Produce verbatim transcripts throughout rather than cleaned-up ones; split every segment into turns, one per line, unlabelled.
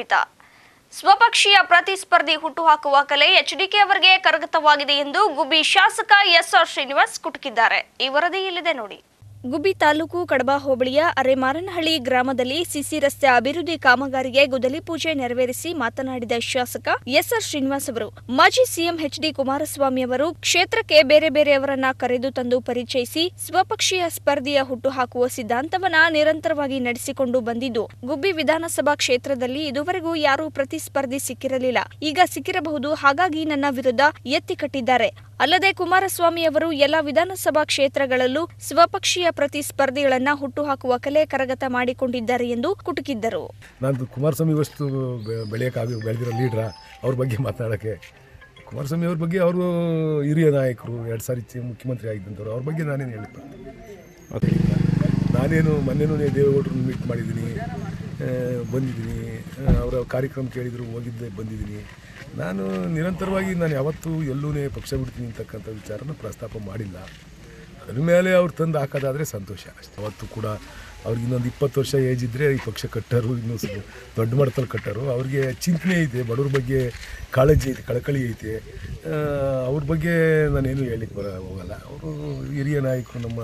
ಆಡಳಿತ. ಸ್ವಪಕ್ಷೀಯ ಪ್ರತಿಸ್ಪರ್ಧಿ ಹುಟ್ಟುಹಾಕುವ ಕಲೆ ಎಚ್ಡಿಕೆ ಅವರಿಗೆ ಕರಗತವಾಗಿದೆ ಎಂದು ಗುಬ್ಬಿ ಶಾಸಕ ಎಸ್ಆರ್ ಶ್ರೀನಿವಾಸ್ ಕುಟುಕಿದ್ದಾರೆ. ಈ ವರದಿ ಇಲ್ಲಿದೆ ನೋಡಿ. ಗುಬ್ಬಿ ತಾಲೂಕು ಕಡಬ ಹೋಬಳಿಯ ಅರೆಮಾರನಹಳ್ಳಿ ಗ್ರಾಮದಲ್ಲಿ ಸಿಸಿ ರಸ್ತೆ ಅಭಿವೃದ್ಧಿ ಕಾಮಗಾರಿಗೆ ಗುದ್ದಲಿ ಪೂಜೆ ನೆರವೇರಿಸಿ ಮಾತನಾಡಿದ ಶಾಸಕ ಎಸ್ಆರ್ ಶ್ರೀನಿವಾಸ್ ಅವರು ಮಾಜಿ ಸಿಎಂ ಎಚ್ ಡಿ ಕುಮಾರಸ್ವಾಮಿ ಅವರು ಕ್ಷೇತ್ರಕ್ಕೆ ಬೇರೆ ಬೇರೆಯವರನ್ನ ಕರೆದು ತಂದು ಪರಿಚಯಿಸಿ ಸ್ವಪಕ್ಷೀಯ ಸ್ಪರ್ಧೆಯ ಹುಟ್ಟುಹಾಕುವ ಸಿದ್ಧಾಂತವನ್ನ ನಿರಂತರವಾಗಿ ನಡೆಸಿಕೊಂಡು ಬಂದಿದ್ದು ಗುಬ್ಬಿ ವಿಧಾನಸಭಾ ಕ್ಷೇತ್ರದಲ್ಲಿ ಇದುವರೆಗೂ ಯಾರೂ ಪ್ರತಿಸ್ಪರ್ಧಿ ಸಿಕ್ಕಿರಲಿಲ್ಲ. ಈಗ ಸಿಕ್ಕಿರಬಹುದು. ಹಾಗಾಗಿ ನನ್ನ ವಿರುದ್ಧ ಎತ್ತಿ ಕಟ್ಟಿದ್ದಾರೆ. ಅಲ್ಲದೆ ಕುಮಾರಸ್ವಾಮಿ ಅವರು ಎಲ್ಲ ವಿಧಾನಸಭಾ ಕ್ಷೇತ್ರಗಳಲ್ಲೂ ಸ್ವಪಕ್ಷೀಯ ಪ್ರತಿಸ್ಪರ್ಧಿಗಳನ್ನ ಹುಟ್ಟುಹಾಕುವ ಕಲೆ ಕರಗತ ಮಾಡಿಕೊಂಡಿದ್ದಾರೆ ಎಂದು ಕುಟುಕಿದ್ದರು.
ನಾನು ಕುಮಾರಸ್ವಾಮಿ ವಸ್ತು ಬೆಳೆಯೋಕ್ಕಾಗಿ ಬೆಳೆದಿರೋ ಲೀಡ್ರ ಅವ್ರ ಬಗ್ಗೆ ಮಾತನಾಡೋಕ್ಕೆ, ಕುಮಾರಸ್ವಾಮಿ ಅವ್ರ ಬಗ್ಗೆ ಅವರು ಹಿರಿಯ ನಾಯಕರು, ಎರಡು ಸಾರಿ ಮುಖ್ಯಮಂತ್ರಿ ಆಗಿದ್ದಂಥವ್ರು, ಅವ್ರ ಬಗ್ಗೆ ನಾನೇನು ಹೇಳಿದ್ದೆ. ನಾನೇನು ಮೊನ್ನೆನೂ ದೇವೇಗೌಡರನ್ನ ಮೀಟ್ ಮಾಡಿದ್ದೀನಿ, ಬಂದಿದ್ದೀನಿ, ಅವರ ಕಾರ್ಯಕ್ರಮ ಕೇಳಿದ್ರು ಹೋಗಿದ್ದೆ, ಬಂದಿದ್ದೀನಿ. ನಾನು ನಿರಂತರವಾಗಿ ನಾನು ಯಾವತ್ತೂ ಎಲ್ಲೂ ಪಕ್ಷ ಬಿಡ್ತೀನಿ ಅಂತಕ್ಕಂಥ ವಿಚಾರನ ಪ್ರಸ್ತಾಪ ಮಾಡಿಲ್ಲ. ಅದ್ರ ಮೇಲೆ ಅವ್ರು ತಂದು ಹಾಕೋದಾದರೆ ಸಂತೋಷ ಅಷ್ಟೇ. ಅವತ್ತು ಕೂಡ ಅವ್ರಿಗೆ ಇನ್ನೊಂದು ಇಪ್ಪತ್ತು ವರ್ಷ ಏಜ್ ಇದ್ದರೆ ಈ ಪಕ್ಷ ಕಟ್ಟರು, ಇನ್ನೂ ದೊಡ್ಡ ಮಟ್ಟದಲ್ಲಿ ಕಟ್ಟರು. ಅವ್ರಿಗೆ ಚಿಂತನೆ ಐತೆ, ಬಡವ್ರ ಬಗ್ಗೆ ಕಾಳಜಿ ಐತೆ, ಕಳಕಳಿ ಐತೆ. ಅವ್ರ ಬಗ್ಗೆ ನಾನೇನು ಹೇಳಿಕ್ಕೆ ಬರ ಹೋಗಲ್ಲ. ಅವರು ಹಿರಿಯ ನಾಯಕರು, ನಮ್ಮ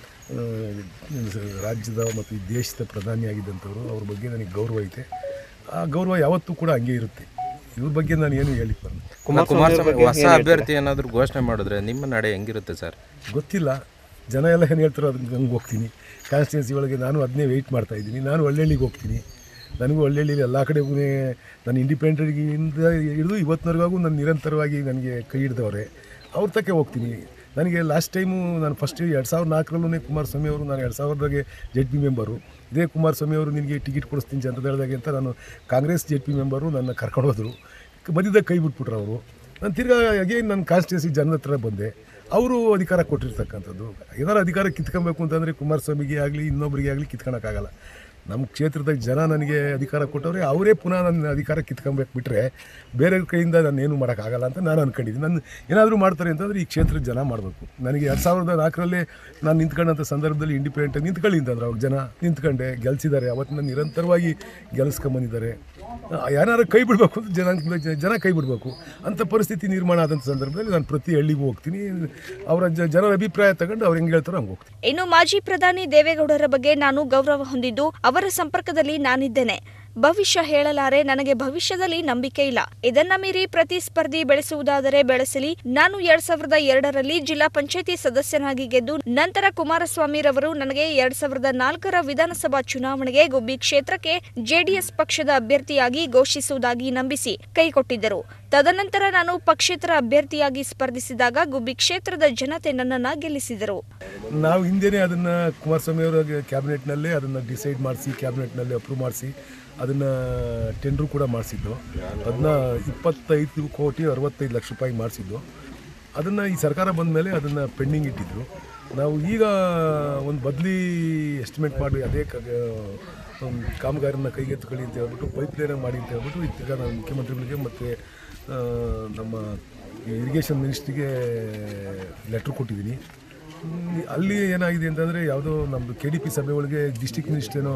ರಾಜ್ಯದ ಮತ್ತು ಈ ದೇಶದ ಪ್ರಧಾನಿಯಾಗಿದ್ದಂಥವ್ರು. ಅವ್ರ ಬಗ್ಗೆ ನನಗೆ ಗೌರವ ಐತೆ. ಆ ಗೌರವ ಯಾವತ್ತೂ ಕೂಡ ಹಂಗೆ ಇರುತ್ತೆ. ಇವ್ರ ಬಗ್ಗೆ ನಾನು ಏನು ಹೇಳಿಕ್ಕೆ ಬರಲ್ಲ.
ಕುಮಾರಸ್ವಾಮಿ ಹೊಸ ಅಭ್ಯರ್ಥಿ ಏನಾದರೂ ಘೋಷಣೆ ಮಾಡಿದ್ರೆ ನಿಮ್ಮ ನಡೆ ಹೆಂಗಿರುತ್ತೆ ಸರ್? ಗೊತ್ತಿಲ್ಲ.
ಜನ ಎಲ್ಲ ಏನು ಹೇಳ್ತಾರೋ ಅದಕ್ಕೆ ಹಂಗೆ ಹೋಗ್ತೀನಿ. ಕಾನ್ಸ್ಟಿಟ್ಯೂನ್ಸಿ ಒಳಗೆ ನಾನು ಅದನ್ನೇ ವೆಯ್ಟ್ ಮಾಡ್ತಾಯಿದ್ದೀನಿ. ನಾನು ಒಳ್ಳೆಳ್ಳಿಗೆ ಹೋಗ್ತೀನಿ. ನನಗೂ ಒಳ್ಳೆಳ್ಳಿಲಿ ಎಲ್ಲ ಕಡೆಗೂ ನಾನು ಇಂಡಿಪೆಂಡೆಂಟಿಂದ ಹಿಡಿದು ಇವತ್ತಿನವರೆಗೂ ನಾನು ನಿರಂತರವಾಗಿ ನನಗೆ ಕೈ ಹಿಡಿದವ್ರೆ. ಅವ್ರ ತಕ್ಕೆ ಹೋಗ್ತೀನಿ. ನನಗೆ ಲಾಸ್ಟ್ ಟೈಮು ನಾನು ಫಸ್ಟ್ ಎರಡು ಸಾವಿರದ ನಾಲ್ಕರಲ್ಲೂ ಕುಮಾರಸ್ವಾಮಿ ಅವರು, ನಾನು ಎರಡು ಸಾವಿರದಾಗೆ ಜೆಡ್ ಪಿ ಮೆಂಬರು. ಇದೇ ಕುಮಾರಸ್ವಾಮಿ ಅವರು ನಿನಗೆ ಟಿಕೆಟ್ ಕೊಡಿಸ್ತೀನಿ ಜನತಾದಳದಾಗೆ ಅಂತ ನಾನು ಕಾಂಗ್ರೆಸ್ ಜೆಡ್ ಪಿ ಮೆಂಬರು ನನ್ನ ಕರ್ಕೊಂಡು ಹೋದರು. ಮಧ್ಯದಾಗ ಕೈ ಬಿಟ್ಬಿಟ್ರು ಅವರು. ನಾನು ತಿರ್ಗಾ ಅಗೇನ್ ನನ್ನ ಕಾನ್ಸ್ಟಿಟ್ಯೂನ್ಸಿ ಜನದ ಹತ್ರ ಬಂದೆ. ಅವರು ಅಧಿಕಾರ ಕೊಟ್ಟಿರ್ತಕ್ಕಂಥದ್ದು. ಏನಾರು ಅಧಿಕಾರ ಕಿತ್ಕೊಬೇಕು ಅಂತಂದರೆ ಕುಮಾರಸ್ವಾಮಿಗೆ ಆಗಲಿ ಇನ್ನೊಬ್ಬರಿಗೆ ಆಗಲಿ ಕಿತ್ಕೊಳಕ್ಕಾಗಲ್ಲ. ನಮ್ಮ ಕ್ಷೇತ್ರದಾಗ ಜನ ನನಗೆ ಅಧಿಕಾರ ಕೊಟ್ಟವ್ರೆ, ಅವರೇ ಪುನಃ ನನ್ನ ಅಧಿಕಾರ ಕಿತ್ಕೊಬೇಕು ಬಿಟ್ಟರೆ ಬೇರೆಯವ್ರ ಕೈಯಿಂದ ನಾನು ಏನು ಮಾಡೋಕ್ಕಾಗಲ್ಲ ಅಂತ ನಾನು ಅಂದ್ಕೊಂಡಿದ್ದೀನಿ. ನಾನು ಏನಾದರೂ ಮಾಡ್ತಾರೆ ಅಂತಂದರೆ ಈ ಕ್ಷೇತ್ರದ ಜನ ಮಾಡಬೇಕು. ನನಗೆ ಎರಡು ಸಾವಿರದ ನಾಲ್ಕರಲ್ಲೇ ನಾನು ನಿಂತ್ಕೊಂಡಂಥ ಸಂದರ್ಭದಲ್ಲಿ ಇಂಡಿಪೆಂಡೆಂಟಾಗಿ ನಿಂತ್ಕೊಳ್ಳಿ ಅಂತಂದ್ರೆ ಅವಾಗ ಜನ ನಿಂತ್ಕೊಂಡೆ, ಗೆಲ್ಸಿದ್ದಾರೆ. ಅವತ್ತಿನ ನಿರಂತರವಾಗಿ ಗೆಲ್ಸ್ಕೊಂಬಂದಿದ್ದಾರೆ. ಯಾರು ಕೈ ಬಿಡಬೇಕು ಅಂತ ಜನ ಜನ ಕೈ ಬಿಡಬೇಕು ಅಂತ ಪರಿಸ್ಥಿತಿ ನಿರ್ಮಾಣ ಆದಂಥ ಸಂದರ್ಭದಲ್ಲಿ ನಾನು ಪ್ರತಿ ಹಳ್ಳಿಗೂ ಹೋಗ್ತೀನಿ. ಅವರ ಜನರ ಅಭಿಪ್ರಾಯ ತಗೊಂಡು ಅವ್ರು ಹೆಂಗೆ ಹೇಳ್ತಾರೋ ಹಂಗೆ ಹೋಗ್ತೀನಿ.
ಇನ್ನು ಮಾಜಿ ಪ್ರಧಾನಿ ದೇವೇಗೌಡರ ಬಗ್ಗೆ ನಾನು ಗೌರವ ಹೊಂದಿದ್ದು ಅವರ ಸಂಪರ್ಕದಲ್ಲಿ ನಾನಿದ್ದೇನೆ. ಭವಿಷ್ಯ ಹೇಳಲಾರೆ. ನನಗೆ ಭವಿಷ್ಯದಲ್ಲಿ ನಂಬಿಕೆ ಇಲ್ಲ. ಇದನ್ನ ಮೀರಿ ಪ್ರತಿಸ್ಪರ್ಧಿ ಬೆಳೆಸುವುದಾದರೆ ಬೆಳೆಸಲಿ. ನಾನು ಎರಡ್ ಸಾವಿರದ ಎರಡರಲ್ಲಿ ಜಿಲ್ಲಾ ಪಂಚಾಯಿತಿ ಸದಸ್ಯನಾಗಿ ಗೆದ್ದು ನಂತರ ಕುಮಾರಸ್ವಾಮಿರವರು ನನಗೆ ಎರಡ್ ಸಾವಿರದ ನಾಲ್ಕರ ವಿಧಾನಸಭಾ ಚುನಾವಣೆಗೆ ಗುಬ್ಬಿ ಕ್ಷೇತ್ರಕ್ಕೆ ಜೆಡಿಎಸ್ ಪಕ್ಷದ ಅಭ್ಯರ್ಥಿಯಾಗಿ ಘೋಷಿಸುವುದಾಗಿ ನಂಬಿಸಿ ಕೈಕೊಟ್ಟಿದ್ದರು. ತದನಂತರ ನಾನು ಪಕ್ಷೇತರ ಅಭ್ಯರ್ಥಿಯಾಗಿ ಸ್ಪರ್ಧಿಸಿದಾಗ ಗುಬ್ಬಿ ಕ್ಷೇತ್ರದ ಜನತೆ ನನ್ನನ್ನು ಗೆಲ್ಲಿಸಿದರು.
ನಾವು ಹಿಂದೆನೇ ಅದನ್ನು ಕುಮಾರಸ್ವಾಮಿ ಅವರ ಕ್ಯಾಬಿನೆಟ್ನಲ್ಲೇ ಅದನ್ನು ಡಿಸೈಡ್ ಮಾಡಿಸಿ, ಕ್ಯಾಬಿನೆಟ್ನಲ್ಲಿ ಅಪ್ರೂವ್ ಮಾಡಿಸಿ ಅದನ್ನು ಟೆಂಡ್ರು ಕೂಡ ಮಾಡಿಸಿದ್ದು. ಅದನ್ನ ಇಪ್ಪತ್ತೈದು ಕೋಟಿ ಅರವತ್ತೈದು ಲಕ್ಷ ರೂಪಾಯಿ ಮಾಡಿಸಿದ್ದು. ಅದನ್ನು ಈ ಸರ್ಕಾರ ಬಂದ ಮೇಲೆ ಅದನ್ನು ಪೆಂಡಿಂಗ್ ಇಟ್ಟಿದ್ದರು. ನಾವು ಈಗ ಒಂದು ಬದಲಿ ಎಸ್ಟಿಮೇಟ್ ಮಾಡಿ ಅದೇ ಕಾಮಗಾರಿನ ಕೈಗೆತ್ತಿಕೊಳ್ಳಿ ಅಂತ ಹೇಳ್ಬಿಟ್ಟು ಪೈಪ್ಲೈನ್ ಮಾಡಿ ಅಂತ ಹೇಳ್ಬಿಟ್ಟು ಈಗ ನಾನು ಮುಖ್ಯಮಂತ್ರಿಗಳಿಗೆ ಮತ್ತು ನಮ್ಮ ಇರಿಗೇಷನ್ ಮಿನಿಸ್ಟ್ರಿಗೆ ಲೆಟ್ರ್ ಕೊಟ್ಟಿದ್ದೀನಿ. ಅಲ್ಲಿ ಏನಾಗಿದೆ ಅಂತಂದರೆ ಯಾವುದೋ ನಮ್ಮದು ಕೆ ಡಿ ಪಿ ಸಭೆ ಒಳಗೆ ಡಿಸ್ಟಿಕ್ ಮಿನಿಸ್ಟ್ರೇನೋ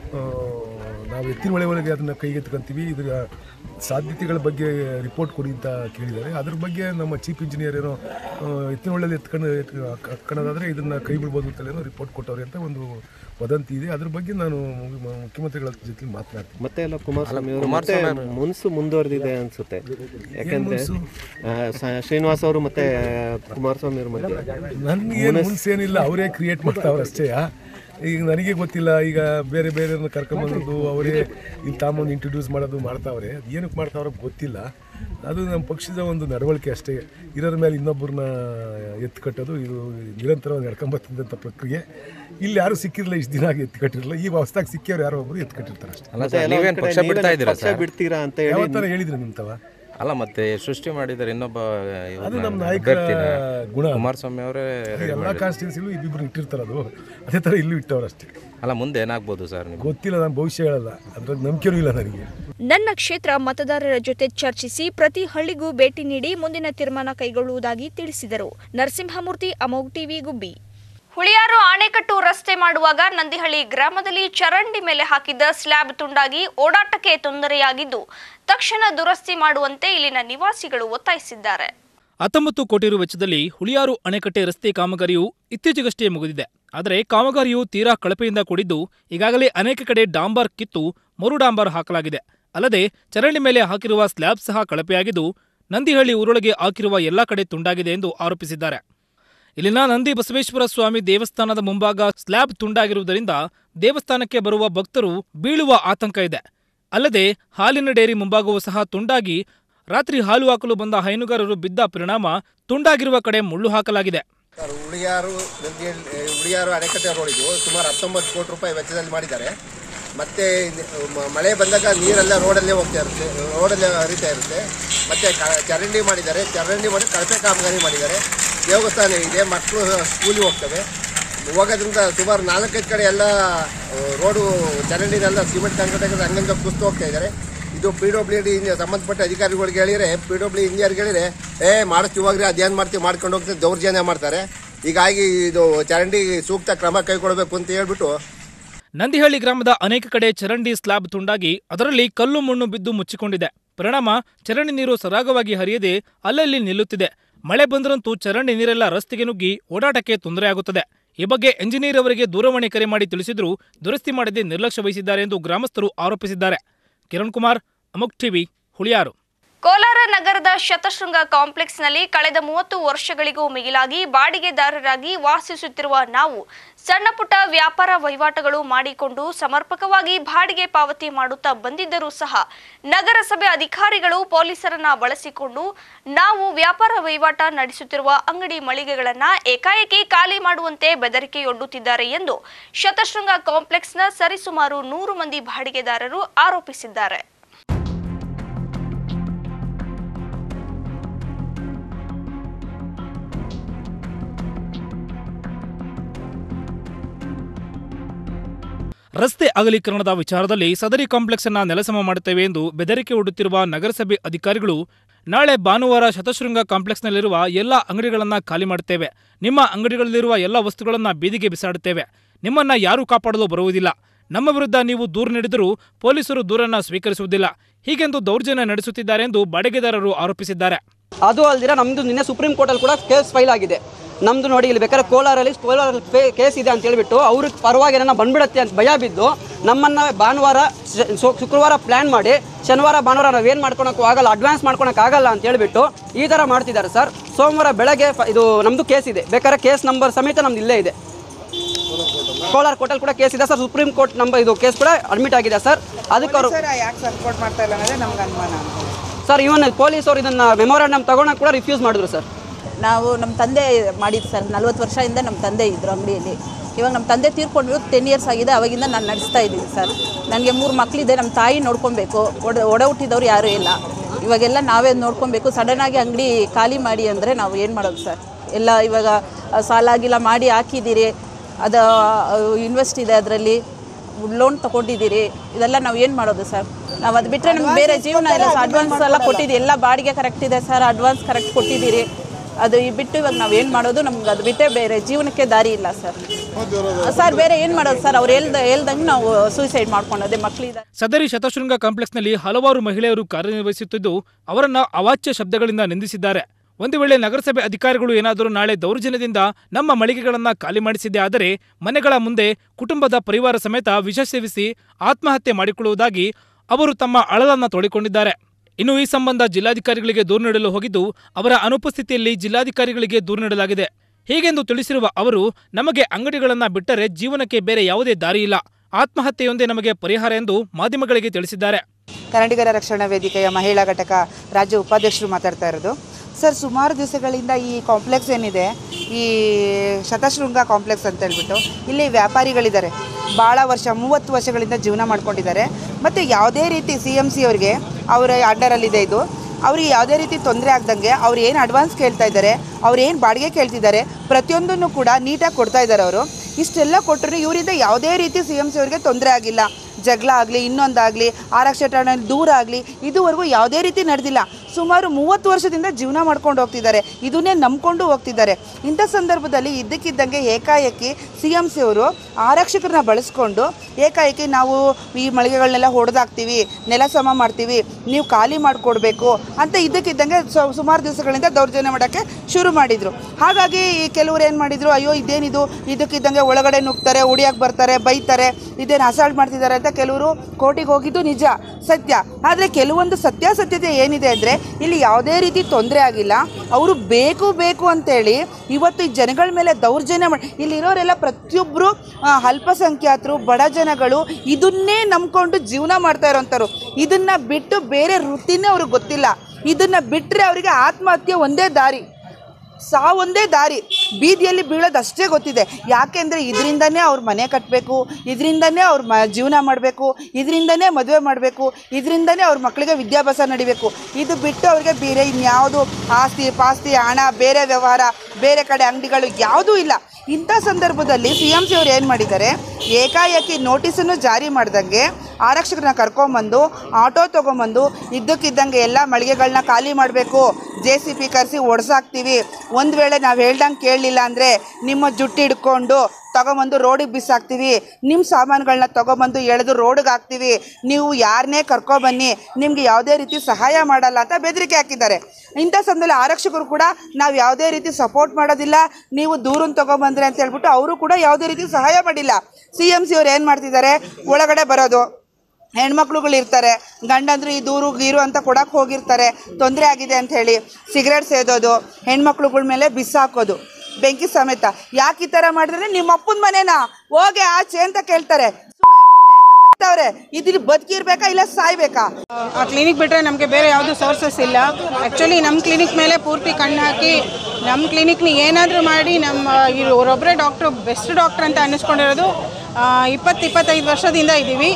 ನಾವು ಎತ್ತಿನ ಹೊಳೆ ಒಳಗೆ ಅದನ್ನು ಕೈಗೆತ್ಕೊಂತೀವಿ, ಇದರ ಸಾಧ್ಯತೆಗಳ ಬಗ್ಗೆ ರಿಪೋರ್ಟ್ ಕೊಡಿ ಅಂತ ಕೇಳಿದ್ದಾರೆ. ಅದ್ರ ಬಗ್ಗೆ ನಮ್ಮ ಚೀಫ್ ಇಂಜಿನಿಯರ್ ಏನೋ ಎತ್ತಿನ ಹೊಳೆಯಲ್ಲಿ ಎತ್ಕೊಂಡು ಹಾಕೋದಾದರೆ ಇದನ್ನು ಕೈ ಬಿಡ್ಬೋದು ಅಂತೇನೋ ರಿಪೋರ್ಟ್ ಕೊಟ್ಟವ್ರೆ ಅಂತ ಒಂದು ವದಂತಿ ಇದೆ. ಅದ್ರ ಬಗ್ಗೆ ನಾನು ಮುಖ್ಯಮಂತ್ರಿಗಳ ಜೊತೆ ಮಾತನಾಡ್ತೀನಿ.
ಮತ್ತೆ ಎಲ್ಲ ಕುಮಾರಸ್ವಾಮಿ ಅವರು ಮತ್ತೆ ಮುನ್ಸು ಮುಂದುವರೆದಿದೆ ಅನಿಸುತ್ತೆ. ಯಾಕಂದರೆ ಶ್ರೀನಿವಾಸ್ ಅವರು ಮತ್ತು ಕುಮಾರಸ್ವಾಮಿ ಅವ್ರ ಮಧ್ಯೆ
ನನಗೇನು ಮುನ್ಸೇನಿಲ್ಲ, ಅವರೇ ಕ್ರಿಯೇಟ್ ಮಾಡ್ತಾವ್ರೆ ಅಷ್ಟೇ. ಈಗ ನನಗೆ ಗೊತ್ತಿಲ್ಲ. ಈಗ ಬೇರೆ ಬೇರೆಯವ್ರನ್ನ ಕರ್ಕೊಂಬಂದು ಅವರೇ ಇಲ್ಲಿ ತಾಮೊಂದು ಇಂಟ್ರೊಡ್ಯೂಸ್ ಮಾಡೋದು ಮಾಡ್ತಾವ್ರೆ. ಅದು ಏನಕ್ಕೆ ಮಾಡ್ತಾವ್ರೆ ಗೊತ್ತಿಲ್ಲ. ಅದು ನಮ್ಮ ಪಕ್ಷದ ಒಂದು ನಡವಳಿಕೆ ಅಷ್ಟೇ. ಇರೋರ ಮೇಲೆ ಇನ್ನೊಬ್ಬರನ್ನ ಎತ್ತು ಕಟ್ಟೋದು ಇದು ನಿರಂತರವಾಗಿ ನಡ್ಕೊಂಬತ್ತಿದ್ದಂಥ ಪ್ರಕ್ರಿಯೆ. ಇಲ್ಲಿ ಯಾರು ಸಿಕ್ಕಿರಲಿಲ್ಲ, ಇಷ್ಟು ದಿನ ಆಗಿ ಎತ್ತು ಕಟ್ಟಿರಲಿಲ್ಲ. ಈ ಹೊಸದಾಗಿ ಸಿಕ್ಕಿಯವ್ರು ಯಾರೋ ಒಬ್ಬರು ಎತ್ತು ಕಟ್ಟಿರ್ತಾರೆ ಅಷ್ಟೇ.
ಬಿಡ್ತೀರಾ ಅಂತ
ಯಾವತ್ತಾರ ಹೇಳಿದ್ರೆ ನಿಮ್ತವ
ಅಲ್ಲ, ಮತ್ತೆ ಸೃಷ್ಟಿ ಮಾಡಿದರೆ ಇನ್ನೊಬ್ಬ
ಅದು ನಮ್ಮ ನಾಯಕರ ಗುಣ.
ಕುಮಾರಸ್ವಾಮಿ ಅವರೇ
ಎಲ್ಲ ಕಾನ್ಸ್ಟಿಟ್ಯೂನ್ಸಿಲೂ ಇಬ್ಬಿಬ್ರು ಇಟ್ಟಿರ್ತಾರೆ. ಅದು ಅದೇ ಥರ ಇಲ್ಲೂ ಇಟ್ಟವ್ರು ಅಷ್ಟೇ.
ಅಲ್ಲ, ಮುಂದೆ ಏನಾಗ್ಬೋದು ಸರ್?
ಗೊತ್ತಿಲ್ಲ, ನಾನು ಭವಿಷ್ಯ ಹೇಳಲ್ಲ. ಅದ್ರಾಗ ನಂಬಿಕೆನೂ ಇಲ್ಲ ನನಗೆ.
ನನ್ನ ಕ್ಷೇತ್ರ ಮತದಾರರ ಜೊತೆ ಚರ್ಚಿಸಿ ಪ್ರತಿ ಹಳ್ಳಿಗೂ ಭೇಟಿ ನೀಡಿ ಮುಂದಿನ ತೀರ್ಮಾನ ಕೈಗೊಳ್ಳುವುದಾಗಿ ತಿಳಿಸಿದರು. ನರಸಿಂಹಮೂರ್ತಿ, ಅಮೋಘ್ ಟಿವಿ, ಗುಬ್ಬಿ. ಹುಳಿಯಾರು ಆಣೆಕಟ್ಟು ರಸ್ತೆ ಮಾಡುವಾಗ ನಂದಿಹಳ್ಳಿ ಗ್ರಾಮದಲ್ಲಿ ಚರಂಡಿ ಮೇಲೆ ಹಾಕಿದ್ದ ಸ್ಲ್ಯಾಬ್ ತುಂಡಾಗಿ ಓಡಾಟಕ್ಕೆ ತೊಂದರೆಯಾಗಿದ್ದು ತಕ್ಷಣ ದುರಸ್ತಿ ಮಾಡುವಂತೆ ಇಲ್ಲಿನ ನಿವಾಸಿಗಳು ಒತ್ತಾಯಿಸಿದ್ದಾರೆ.
ಹತ್ತೊಂಬತ್ತು ಕೋಟಿ ರು ವೆಚ್ಚದಲ್ಲಿ ಹುಳಿಯಾರು ಅಣೆಕಟ್ಟೆ ರಸ್ತೆ ಕಾಮಗಾರಿಯು ಇತ್ತೀಚೆಗಷ್ಟೇ ಮುಗಿದಿದೆ. ಆದರೆ ಕಾಮಗಾರಿಯು ತೀರಾ ಕಳಪೆಯಿಂದ ಕೂಡಿದ್ದು ಈಗಾಗಲೇ ಅನೇಕ ಕಡೆ ಡಾಂಬರ್ ಕಿತ್ತು ಮರು ಡಾಂಬರ್ ಹಾಕಲಾಗಿದೆ. ಅಲ್ಲದೆ ಚರಂಡಿ ಮೇಲೆ ಹಾಕಿರುವ ಸ್ಲ್ಯಾಬ್ ಸಹ ಕಳಪೆಯಾಗಿದ್ದು ನಂದಿಹಳ್ಳಿ ಊರೊಳಗೆ ಹಾಕಿರುವ ಎಲ್ಲಾ ಕಡೆ ತುಂಡಾಗಿದೆ ಎಂದು ಆರೋಪಿಸಿದ್ದಾರೆ. ಇಲ್ಲಿನ ನಂದಿ ಬಸವೇಶ್ವರ ಸ್ವಾಮಿ ದೇವಸ್ಥಾನದ ಮುಂಭಾಗ ಸ್ಲ್ಯಾಬ್ ತುಂಡಾಗಿರುವುದರಿಂದ ದೇವಸ್ಥಾನಕ್ಕೆ ಬರುವ ಭಕ್ತರು ಬೀಳುವ ಆತಂಕ ಇದೆ. ಅಲ್ಲದೆ ಹಾಲಿನ ಡೇರಿ ಮುಂಭಾಗವೂ ಸಹ ತುಂಡಾಗಿ ರಾತ್ರಿ ಹಾಲು ಹಾಕಲು ಬಂದ ಹೈನುಗಾರರು ಬಿದ್ದ ಪರಿಣಾಮ ತುಂಡಾಗಿರುವ ಕಡೆ ಮುಳ್ಳು ಹಾಕಲಾಗಿದೆ.
ಹುಳಿಯಾರು ಹುಳಿಯಾರು ಅಣೆಕಟ್ಟೆ ರೋಡ್ ಇದು ಸುಮಾರು ಹತ್ತೊಂಬತ್ತು ಕೋಟಿ ರೂಪಾಯಿ ವೆಚ್ಚದಲ್ಲಿ ಮಾಡಿದ್ದಾರೆ. ಮತ್ತೆ ಮಳೆ ಬಂದಾಗ ನೀರೆಲ್ಲ ರೋಡಲ್ಲೇ ಹೋಗ್ತಾ ಇರುತ್ತೆ, ರೋಡಲ್ಲೇ ಹರಿತಾ ಇರುತ್ತೆ. ಮತ್ತೆ ಚರಂಡಿ ಮಾಡಿದ್ದಾರೆ, ಚರಂಡಿ ಮಾಡಿ ಕಳಪೆ ಕಾಮಗಾರಿ ಮಾಡಿದ್ದಾರೆ. ದೇವಸ್ಥಾನ ಇದೆ, ಮಕ್ಕಳು ಸ್ಕೂಲಿಗೆ ಹೋಗ್ತವೆ. ಹೋಗೋದ್ರಿಂದ ಸುಮಾರು ನಾಲ್ಕೈದು ಕಡೆ ಎಲ್ಲ ರೋಡು ಚರಂಡಿನೆಲ್ಲ ಸಿಮೆಂಟ್ ಕಂಕಟಗಳು ಹಂಗಂಗೆ ಕುಸ್ತು ಹೋಗ್ತಾ ಇದ್ದಾರೆ. ಇದು ಪಿ ಡಬ್ಲ್ಯೂ ಡಿ ಸಂಬಂಧಪಟ್ಟ ಅಧಿಕಾರಿಗಳಿಗೆ ಹೇಳಿದರೆ ಪಿ ಡಬ್ಲ್ಯೂ ಇಂಜಿನಿಯರ್ಗೆ ಹೇಳಿದರೆ ಏ ಮಾಡಿಸ್ತೀವಿ ಹೋಗ್ರಿ, ಅದೇನು ಮಾಡ್ತೀವಿ ಮಾಡ್ಕೊಂಡು ಹೋಗ್ತೀವಿ ದೌರ್ಜನ್ಯ ಮಾಡ್ತಾರೆ. ಹೀಗಾಗಿ ಇದು ಚರಂಡಿ ಸೂಕ್ತ ಕ್ರಮ ಕೈಗೊಳ್ಳಬೇಕು ಅಂತ ಹೇಳ್ಬಿಟ್ಟು
ನಂದಿಹಳ್ಳಿ ಗ್ರಾಮದ ಅನೇಕ ಕಡೆ ಚರಂಡಿ ಸ್ಲ್ಯಾಬ್ ತುಂಡಾಗಿ ಅದರಲ್ಲಿ ಕಲ್ಲು ಮಣ್ಣು ಬಿದ್ದು ಮುಚ್ಚಿಕೊಂಡಿದೆ. ಪರಿಣಾಮ ಚರಂಡಿ ನೀರು ಸರಾಗವಾಗಿ ಹರಿಯದೆ ಅಲ್ಲಲ್ಲಿ ನಿಲ್ಲುತ್ತಿದೆ. ಮಳೆ ಬಂದರಂತೂ ಚರಂಡಿ ನೀರೆಲ್ಲ ರಸ್ತೆಗೆ ನುಗ್ಗಿ ಓಡಾಟಕ್ಕೆ ತೊಂದರೆಯಾಗುತ್ತದೆ. ಈ ಬಗ್ಗೆ ಎಂಜಿನಿಯರ್ ಅವರಿಗೆ ದೂರವಾಣಿ ಕರೆ ಮಾಡಿ ತಿಳಿಸಿದ್ರೂ ದುರಸ್ತಿ ಮಾಡದೆ ನಿರ್ಲಕ್ಷ್ಯ ವಹಿಸಿದ್ದಾರೆ ಎಂದು ಗ್ರಾಮಸ್ಥರು ಆರೋಪಿಸಿದ್ದಾರೆ. ಕಿರಣ್ ಕುಮಾರ್, ಅಮುಕ್ ಟಿವಿ, ಹುಳಿಯಾರು.
ಕೋಲಾರ ನಗರದ ಶತಶೃಂಗ ಕಾಂಪ್ಲೆಕ್ಸ್ನಲ್ಲಿ ಕಳೆದ ಮೂವತ್ತು ವರ್ಷಗಳಿಗೂ ಮಿಗಿಲಾಗಿ ಬಾಡಿಗೆದಾರರಾಗಿ ವಾಸಿಸುತ್ತಿರುವ ನಾವು ಸಣ್ಣ ಪುಟ್ಟ ವ್ಯಾಪಾರ ವಹಿವಾಟುಗಳು ಮಾಡಿಕೊಂಡು ಸಮರ್ಪಕವಾಗಿ ಬಾಡಿಗೆ ಪಾವತಿ ಮಾಡುತ್ತಾ ಬಂದಿದ್ದರೂ ಸಹ ನಗರಸಭೆ ಅಧಿಕಾರಿಗಳು ಪೊಲೀಸರನ್ನ ಬಳಸಿಕೊಂಡು ನಾವು ವ್ಯಾಪಾರ ವಹಿವಾಟ ನಡೆಸುತ್ತಿರುವ ಅಂಗಡಿ ಮಳಿಗೆಗಳನ್ನು ಏಕಾಏಕಿ ಖಾಲಿ ಮಾಡುವಂತೆ ಬೆದರಿಕೆಯೊಡ್ಡುತ್ತಿದ್ದಾರೆ ಎಂದು ಶತಶೃಂಗ ಕಾಂಪ್ಲೆಕ್ಸ್ನ ಸರಿಸುಮಾರು ನೂರು ಮಂದಿ ಬಾಡಿಗೆದಾರರು ಆರೋಪಿಸಿದ್ದಾರೆ.
ರಸ್ತೆ ಅಗಲೀಕರಣದ ವಿಚಾರದಲ್ಲಿ ಸದರಿ ಕಾಂಪ್ಲೆಕ್ಸ್ ಅನ್ನ ನೆಲಸಮ ಮಾಡುತ್ತೇವೆ ಎಂದು ಬೆದರಿಕೆ ಒಡ್ಡುತ್ತಿರುವ ನಗರಸಭೆ ಅಧಿಕಾರಿಗಳು ನಾಳೆ ಭಾನುವಾರ ಶತಶೃಂಗ ಕಾಂಪ್ಲೆಕ್ಸ್ನಲ್ಲಿರುವ ಎಲ್ಲಾ ಅಂಗಡಿಗಳನ್ನು ಖಾಲಿ ಮಾಡುತ್ತೇವೆ, ನಿಮ್ಮ ಅಂಗಡಿಗಳಲ್ಲಿರುವ ಎಲ್ಲ ವಸ್ತುಗಳನ್ನು ಬೀದಿಗೆ ಬಿಸಾಡುತ್ತೇವೆ, ನಿಮ್ಮನ್ನ ಯಾರೂ ಕಾಪಾಡಲು ಬರುವುದಿಲ್ಲ, ನಮ್ಮ ವಿರುದ್ಧ ನೀವು ದೂರು ನೀಡಿದರೂ ಪೊಲೀಸರು ದೂರನ್ನ ಸ್ವೀಕರಿಸುವುದಿಲ್ಲ, ಹೀಗೆಂದು ದೌರ್ಜನ್ಯ ನಡೆಸುತ್ತಿದ್ದಾರೆ ಎಂದು ಬಾಡಿಗೆದಾರರು ಆರೋಪಿಸಿದ್ದಾರೆ.
ಅದು ಅಲ್ದಿರ ನಮ್ದು ನಿನ್ನೆ ಸುಪ್ರೀಂ ಕೋರ್ಟಲ್ಲಿ ಕೂಡ ಕೇಸ್ ಫೈಲ್ ಆಗಿದೆ. ನಮ್ದು ನೋಡಿ ಇಲ್ಲಿ ಬೇಕಾದ್ರೆ ಕೋಲಾರಲ್ಲಿ ಕೋಲಾರ ಕೇಸ್ ಇದೆ ಅಂತ ಹೇಳ್ಬಿಟ್ಟು ಅವ್ರಿಗೆ ಪರವಾಗಿ ಏನನ್ನ ಬಂದ್ಬಿಡತ್ತೆ ಅಂತ ಭಯ ಬಿದ್ದು ನಮ್ಮನ್ನು ಭಾನುವಾರ ಶುಕ್ರವಾರ ಪ್ಲ್ಯಾನ್ ಮಾಡಿ ಶನಿವಾರ ಭಾನುವಾರ ನಾವೇನು ಮಾಡ್ಕೊಳಕ್ಕೂ ಆಗಲ್ಲ, ಅಡ್ವಾನ್ಸ್ ಮಾಡ್ಕೊಳಕ್ಕೆ ಆಗಲ್ಲ ಅಂತ ಹೇಳ್ಬಿಟ್ಟು ಈ ಥರ ಮಾಡ್ತಿದ್ದಾರೆ ಸರ್. ಸೋಮವಾರ ಬೆಳಗ್ಗೆ ಇದು ನಮ್ಮದು ಕೇಸ್ ಇದೆ, ಬೇಕಾದ್ರೆ ಕೇಸ್ ನಂಬರ್ ಸಮೇತ ನಮ್ದು ಇಲ್ಲೇ ಇದೆ. ಕೋಲಾರ ಕೋರ್ಟಲ್ಲಿ ಕೂಡ ಕೇಸ್ ಇದೆ ಸರ್, ಸುಪ್ರೀಂ ಕೋರ್ಟ್ ನಂಬರ್ ಇದು ಕೇಸ್ ಕೂಡ ಅಡ್ಮಿಟ್ ಆಗಿದೆ ಸರ್. ಅದಕ್ಕೆ ಅವರು ಸರ್ ಇವನ್ ಪೊಲೀಸ್ ಅವರು ಇದನ್ನು ಮೆಮೊರಾಂಡಮ್ ತಗೊಳಕ್ಕೆ ಕೂಡ ರಿಫ್ಯೂಸ್ ಮಾಡಿದ್ರು ಸರ್.
ನಾವು ನಮ್ಮ ತಂದೆ ಮಾಡಿದ್ದು ಸರ್, ನಲ್ವತ್ತು ವರ್ಷದಿಂದ ನಮ್ಮ ತಂದೆ ಇದ್ದರು ಅಂಗಡಿಯಲ್ಲಿ. ಇವಾಗ ನಮ್ಮ ತಂದೆ ತೀರ್ಕೊಂಡು ಟೆನ್ ಇಯರ್ಸ್ ಆಗಿದೆ, ಅವಾಗಿಂದ ನಾನು ನಡೆಸ್ತಾ ಇದ್ದೀನಿ ಸರ್. ನನಗೆ ಮೂರು ಮಕ್ಕಳಿದೆ, ನಮ್ಮ ತಾಯಿ ನೋಡ್ಕೊಬೇಕು, ಒಡ ಒಡ ಹುಟ್ಟಿದವ್ರು ಯಾರೂ ಇಲ್ಲ. ಇವಾಗೆಲ್ಲ ನಾವೇ ನೋಡ್ಕೊಬೇಕು. ಸಡನ್ನಾಗಿ ಅಂಗಡಿ ಖಾಲಿ ಮಾಡಿ ಅಂದರೆ ನಾವು ಏನು ಮಾಡೋದು ಸರ್? ಎಲ್ಲ ಇವಾಗ ಸಾಲಾಗಿಲ್ಲ ಮಾಡಿ ಹಾಕಿದ್ದೀರಿ, ಅದು ಇನ್ವೆಸ್ಟ್ ಇದೆ, ಅದರಲ್ಲಿ ಲೋನ್ ತೊಗೊಂಡಿದ್ದೀರಿ, ಇದೆಲ್ಲ ನಾವು ಏನು ಮಾಡೋದು ಸರ್? ನಾವು ಅದು ಬಿಟ್ಟರೆ ನಮ್ಗೆ ಬೇರೆ ಜೀವನ ಇಲ್ಲ ಸರ್. ಅಡ್ವಾನ್ಸ್ ಎಲ್ಲ ಕೊಟ್ಟಿದ್ದೀರಿ, ಎಲ್ಲ ಬಾಡಿಗೆ ಕರೆಕ್ಟ್ ಇದೆ ಸರ್, ಅಡ್ವಾನ್ಸ್ ಕರೆಕ್ಟ್ ಕೊಟ್ಟಿದ್ದೀರಿ. ಅದು ಬಿಟ್ಟು ಇವಾಗ ನಾವು ಏನು ಮಾಡೋದು? ನಮ್ಗೆ ಅದು ಬಿಟ್ಟರೆ ಬೇರೆ ಜೀವನಕ್ಕೆ ದಾರಿ ಇಲ್ಲ ಸರ್. ಸರ್ ಬೇರೆ ಏನು ಮಾಡೋದು ಸರ್? ಅವ್ರು ಹೇಳ್ದ ಹೇಳ್ದಂಗೆ ನಾವು ಸೂಸೈಡ್ ಮಾಡ್ಕೊಂಡೋದೆ ಮಕ್ಕಳಿದೆ.
ಸದರಿ ಶತಶೃಂಗ ಕಾಂಪ್ಲೆಕ್ಸ್ನಲ್ಲಿ ಹಲವಾರು ಮಹಿಳೆಯರು ಕಾರ್ಯನಿರ್ವಹಿಸುತ್ತಿದ್ದು ಅವರನ್ನ ಅವಾಚ್ಯ ಶಬ್ದಗಳಿಂದ ನಿಂದಿಸಿದ್ದಾರೆ. ಒಂದು ವೇಳೆ ನಗರಸಭೆ ಅಧಿಕಾರಿಗಳು ಏನಾದರೂ ನಾಳೆ ದೌರ್ಜನ್ಯದಿಂದ ನಮ್ಮ ಮಳಿಗೆಗಳನ್ನು ಖಾಲಿ ಮಾಡಿಸಿದೆ ಆದರೆ ಮನೆಗಳ ಮುಂದೆ ಕುಟುಂಬದ ಪರಿವಾರ ಸಮೇತ ವಿಷ ಸೇವಿಸಿ ಆತ್ಮಹತ್ಯೆ ಮಾಡಿಕೊಳ್ಳುವುದಾಗಿ ಅವರು ತಮ್ಮ ಅಳಲನ್ನು ತೋಡಿಕೊಂಡಿದ್ದಾರೆ. ಇನ್ನು ಈ ಸಂಬಂಧ ಜಿಲ್ಲಾಧಿಕಾರಿಗಳಿಗೆ ದೂರು ನೀಡಲು ಹೋಗಿದ್ದು ಅವರ ಅನುಪಸ್ಥಿತಿಯಲ್ಲಿ ಜಿಲ್ಲಾಧಿಕಾರಿಗಳಿಗೆ ದೂರು ನೀಡಲಾಗಿದೆ. ಹೀಗೆಂದು ತಿಳಿಸಿರುವ ಅವರು, ನಮಗೆ ಅಂಗಡಿಗಳನ್ನು ಬಿಟ್ಟರೆ ಜೀವನಕ್ಕೆ ಬೇರೆ ಯಾವುದೇ ದಾರಿ ಇಲ್ಲ, ಆತ್ಮಹತ್ಯೆಯೊಂದೇ ನಮಗೆ ಪರಿಹಾರ ಎಂದು ಮಾಧ್ಯಮಗಳಿಗೆ ತಿಳಿಸಿದ್ದಾರೆ.
ಕನ್ನಡಿಗರ ರಕ್ಷಣಾ ವೇದಿಕೆಯ ಮಹಿಳಾ ಘಟಕ ರಾಜ್ಯ ಉಪಾಧ್ಯಕ್ಷರು ಮಾತಾಡ್ತಾ ಇರೋದು. ಸರ್, ಸುಮಾರು ದಿವಸಗಳಿಂದ ಈ ಕಾಂಪ್ಲೆಕ್ಸ್ ಏನಿದೆ, ಈ ಶತಶೃಂಗ ಕಾಂಪ್ಲೆಕ್ಸ್ ಅಂತ ಹೇಳ್ಬಿಟ್ಟು ಇಲ್ಲಿ ವ್ಯಾಪಾರಿಗಳಿದ್ದಾರೆ, ಭಾಳ ವರ್ಷ ಮೂವತ್ತು ವರ್ಷಗಳಿಂದ ಜೀವನ ಮಾಡ್ಕೊಂಡಿದ್ದಾರೆ. ಮತ್ತು ಯಾವುದೇ ರೀತಿ ಸಿ ಎಮ್ ಸಿ ಅವರಿಗೆ ಅವರ ಅಂಡರಲ್ಲಿದೆ ಇದು, ಅವ್ರಿಗೆ ಯಾವುದೇ ರೀತಿ ತೊಂದರೆ ಆಗ್ದಂಗೆ ಅವ್ರು ಏನು ಅಡ್ವಾನ್ಸ್ ಕೇಳ್ತಾ ಇದ್ದಾರೆ, ಅವ್ರು ಏನು ಬಾಡಿಗೆ ಕೇಳ್ತಿದ್ದಾರೆ, ಪ್ರತಿಯೊಂದನ್ನು ಕೂಡ ನೀಟಾಗಿ ಕೊಡ್ತಾ ಇದ್ದಾರೆ ಅವರು. ಇಷ್ಟೆಲ್ಲ ಕೊಟ್ಟರು ಇವರಿಂದ ಯಾವುದೇ ರೀತಿ ಸಿ ಎಮ್ ಸಿ ಅವರಿಗೆ ತೊಂದರೆ ಆಗಿಲ್ಲ. ಜಗಳ ಆಗಲಿ, ಇನ್ನೊಂದಾಗಲಿ, ಆರಕ್ಷಣೆ ದೂರ ಆಗಲಿ, ಇದುವರೆಗೂ ಯಾವುದೇ ರೀತಿ ನಡೆದಿಲ್ಲ. ಸುಮಾರು ಮೂವತ್ತು ವರ್ಷದಿಂದ ಜೀವನ ಮಾಡ್ಕೊಂಡು ಹೋಗ್ತಿದ್ದಾರೆ, ಇದನ್ನೇ ನಂಬ್ಕೊಂಡು ಹೋಗ್ತಿದ್ದಾರೆ. ಇಂಥ ಸಂದರ್ಭದಲ್ಲಿ ಇದ್ದಕ್ಕಿದ್ದಂಗೆ ಏಕಾಏಕಿ ಸಿ ಎಮ್ ಸಿ ಅವರು ಆರಕ್ಷಕರನ್ನ ಬಳಸ್ಕೊಂಡು ಏಕಾಏಕಿ ನಾವು ಈ ಮಳಿಗೆಗಳನ್ನೆಲ್ಲ ಹೊಡೆದಾಕ್ತೀವಿ, ನೆಲ ಸಮ ಮಾಡ್ತೀವಿ, ನೀವು ಖಾಲಿ ಮಾಡಿಕೊಡ್ಬೇಕು ಅಂತ ಇದ್ದಕ್ಕಿದ್ದಂಗೆ ಸುಮಾರು ದಿವಸಗಳಿಂದ ದೌರ್ಜನ್ಯ ಮಾಡೋಕ್ಕೆ ಶುರು ಮಾಡಿದರು. ಹಾಗಾಗಿ ಈ ಕೆಲವರು ಏನು ಮಾಡಿದರು, ಅಯ್ಯೋ ಇದೇನಿದು, ಇದಕ್ಕಿದ್ದಂಗೆ ಒಳಗಡೆ ನುಗ್ತಾರೆ, ಉಡಿಯೋಕ್ಕೆ ಬರ್ತಾರೆ, ಬೈತಾರೆ, ಇದೇನು ಅಸಾಲ್ಟ್ ಮಾಡ್ತಿದ್ದಾರೆ ಅಂತ ಕೆಲವರು ಕೋರ್ಟಿಗೆ ಹೋಗಿದ್ದು ನಿಜ, ಸತ್ಯ. ಆದರೆ ಕೆಲವೊಂದು ಸತ್ಯಾಸತ್ಯತೆ ಏನಿದೆ ಅಂದರೆ ಇಲ್ಲಿ ಯಾವುದೇ ರೀತಿ ತೊಂದರೆ ಆಗಿಲ್ಲ. ಅವರು ಬೇಕು ಬೇಕು ಅಂತೇಳಿ ಇವತ್ತು ಈ ಜನಗಳ ಮೇಲೆ ದೌರ್ಜನ್ಯ ಮಾಡಿ, ಇಲ್ಲಿರೋರೆಲ್ಲ ಪ್ರತಿಯೊಬ್ಬರು ಅಲ್ಪಸಂಖ್ಯಾತರು, ಬಡ ಜನಗಳು ಇದನ್ನೇ ನಂಬ್ಕೊಂಡು ಜೀವನ ಮಾಡ್ತಾ ಇರೋಂಥವ್ರು. ಇದನ್ನು ಬಿಟ್ಟು ಬೇರೆ ವೃತ್ತಿನೇ ಅವ್ರಿಗೆ ಗೊತ್ತಿಲ್ಲ. ಇದನ್ನು ಬಿಟ್ಟರೆ ಅವರಿಗೆ ಆತ್ಮಹತ್ಯೆ ಒಂದೇ ದಾರಿ, ಸಾವೊಂದೇ ದಾರಿ, ಬೀದಿಯಲ್ಲಿ ಬೀಳೋದು ಅಷ್ಟೇ ಗೊತ್ತಿದೆ. ಯಾಕೆಂದರೆ ಇದರಿಂದನೇ ಅವ್ರ ಮನೆ ಕಟ್ಟಬೇಕು, ಇದರಿಂದನೇ ಅವ್ರ ಮ ಜೀವನ ಮಾಡಬೇಕು, ಇದರಿಂದನೇ ಮದುವೆ ಮಾಡಬೇಕು, ಇದರಿಂದನೇ ಅವ್ರ ಮಕ್ಕಳಿಗೆ ವಿದ್ಯಾಭ್ಯಾಸ ನಡಿಬೇಕು. ಇದು ಬಿಟ್ಟು ಅವ್ರಿಗೆ ಬೇರೆ ಇನ್ಯಾವುದು ಆಸ್ತಿ ಪಾಸ್ತಿ ಹಣ ಬೇರೆ ವ್ಯವಹಾರ ಬೇರೆ ಕಡೆ ಅಂಗಡಿಗಳು ಯಾವುದೂ ಇಲ್ಲ. ಇಂಥ ಸಂದರ್ಭದಲ್ಲಿ ಸಿ ಎಮ್ ಸಿ ಅವ್ರು ಏನು ಮಾಡಿದ್ದಾರೆ, ಏಕಾಏಕಿ ನೋಟಿಸನ್ನು ಜಾರಿ ಮಾಡ್ದಂಗೆ ಆರಕ್ಷಕರನ್ನ ಕರ್ಕೊಂಬಂದು ಆಟೋ ತೊಗೊಂಬಂದು ಇದ್ದಕ್ಕಿದ್ದಂಗೆ ಎಲ್ಲ ಮಳಿಗೆಗಳನ್ನ ಖಾಲಿ ಮಾಡಬೇಕು, ಜೆ ಸಿ ಪಿ ಕರೆಸಿ ಒಡ್ಸಾಕ್ತೀವಿ, ಒಂದು ವೇಳೆ ನಾವು ಹೇಳ್ದಂಗೆ ಕೇಳಲಿಲ್ಲ ಅಂದರೆ ನಿಮ್ಮ ಜುಟ್ಟು ಹಿಡ್ಕೊಂಡು ತೊಗೊಂಬಂದು ರೋಡಿಗೆ ಬಿಸಾಕ್ತೀವಿ, ನಿಮ್ಮ ಸಾಮಾನುಗಳನ್ನ ತೊಗೊಂಬಂದು ಎಳೆದು ರೋಡಿಗೆ ಹಾಕ್ತೀವಿ, ನೀವು ಯಾರನ್ನೇ ಕರ್ಕೊಬನ್ನಿ, ನಿಮಗೆ ಯಾವುದೇ ರೀತಿ ಸಹಾಯ ಮಾಡಲ್ಲ ಅಂತ ಬೆದರಿಕೆ ಹಾಕಿದ್ದಾರೆ. ಇಂಥ ಸಂದರ್ಭದಲ್ಲಿ ಆರಕ್ಷಕರು ಕೂಡ ನಾವು ಯಾವುದೇ ರೀತಿ ಸಪೋರ್ಟ್ ಮಾಡೋದಿಲ್ಲ, ನೀವು ದೂರನ್ನು ತೊಗೊಂಬಂದ್ರೆ ಅಂತ ಹೇಳ್ಬಿಟ್ಟು ಅವರು ಕೂಡ ಯಾವುದೇ ರೀತಿ ಸಹಾಯ ಮಾಡಿಲ್ಲ. ಸಿ ಎಮ್ ಸಿ ಅವ್ರು ಏನು ಮಾಡ್ತಿದ್ದಾರೆ, ಒಳಗಡೆ ಬರೋದು, ಹೆಣ್ಮಕ್ಳುಗಳು ಇರ್ತಾರೆ, ಗಂಡಂದ್ರು ಈ ದೂರು ಗೀರು ಅಂತ ಕೊಡಕ್ಕೆ ಹೋಗಿರ್ತಾರೆ, ತೊಂದರೆ ಆಗಿದೆ ಅಂತ ಹೇಳಿ ಸಿಗರೇಟ್ ಸೇದೋದು, ಹೆಣ್ಮಕ್ಳುಗಳ ಮೇಲೆ ಬಿಸಾಕೋದು ಬೆಂಕಿ ಸಮೇತ. ಯಾಕೆ ಈ ಥರ ಮಾಡಿದ್ರೆ ನಿಮ್ಮ ಅಪ್ಪನ ಮನೆನಾ ಹೋಗಿ ಆಚೆ ಅಂತ ಕೇಳ್ತಾರೆ. ಇದ್ರಲ್ಲಿ ಬದುಕಿರ್ಬೇಕಾ ಇಲ್ಲ ಸಾಯ್ಬೇಕಾ?
ಆ ಕ್ಲಿನಿಕ್ ಬಿಟ್ಟರೆ ನಮಗೆ ಬೇರೆ ಯಾವುದು ಸೋರ್ಸಸ್ ಇಲ್ಲ. ಆ್ಯಕ್ಚುಲಿ ನಮ್ಮ ಕ್ಲಿನಿಕ್ ಮೇಲೆ ಪೂರ್ತಿ ಕಣ್ಣು ಹಾಕಿ ನಮ್ಮ ಕ್ಲಿನಿಕ್ನ ಏನಾದರೂ ಮಾಡಿ ನಮ್ಮ ಇವರೊಬ್ಬರೇ ಡಾಕ್ಟ್ರು ಬೆಸ್ಟ್ ಡಾಕ್ಟ್ರ್ ಅಂತ ಅನ್ನಿಸ್ಕೊಂಡಿರೋದು ಇಪ್ಪತ್ತು ಇಪ್ಪತ್ತೈದು ವರ್ಷದಿಂದ ಇದ್ದೀವಿ.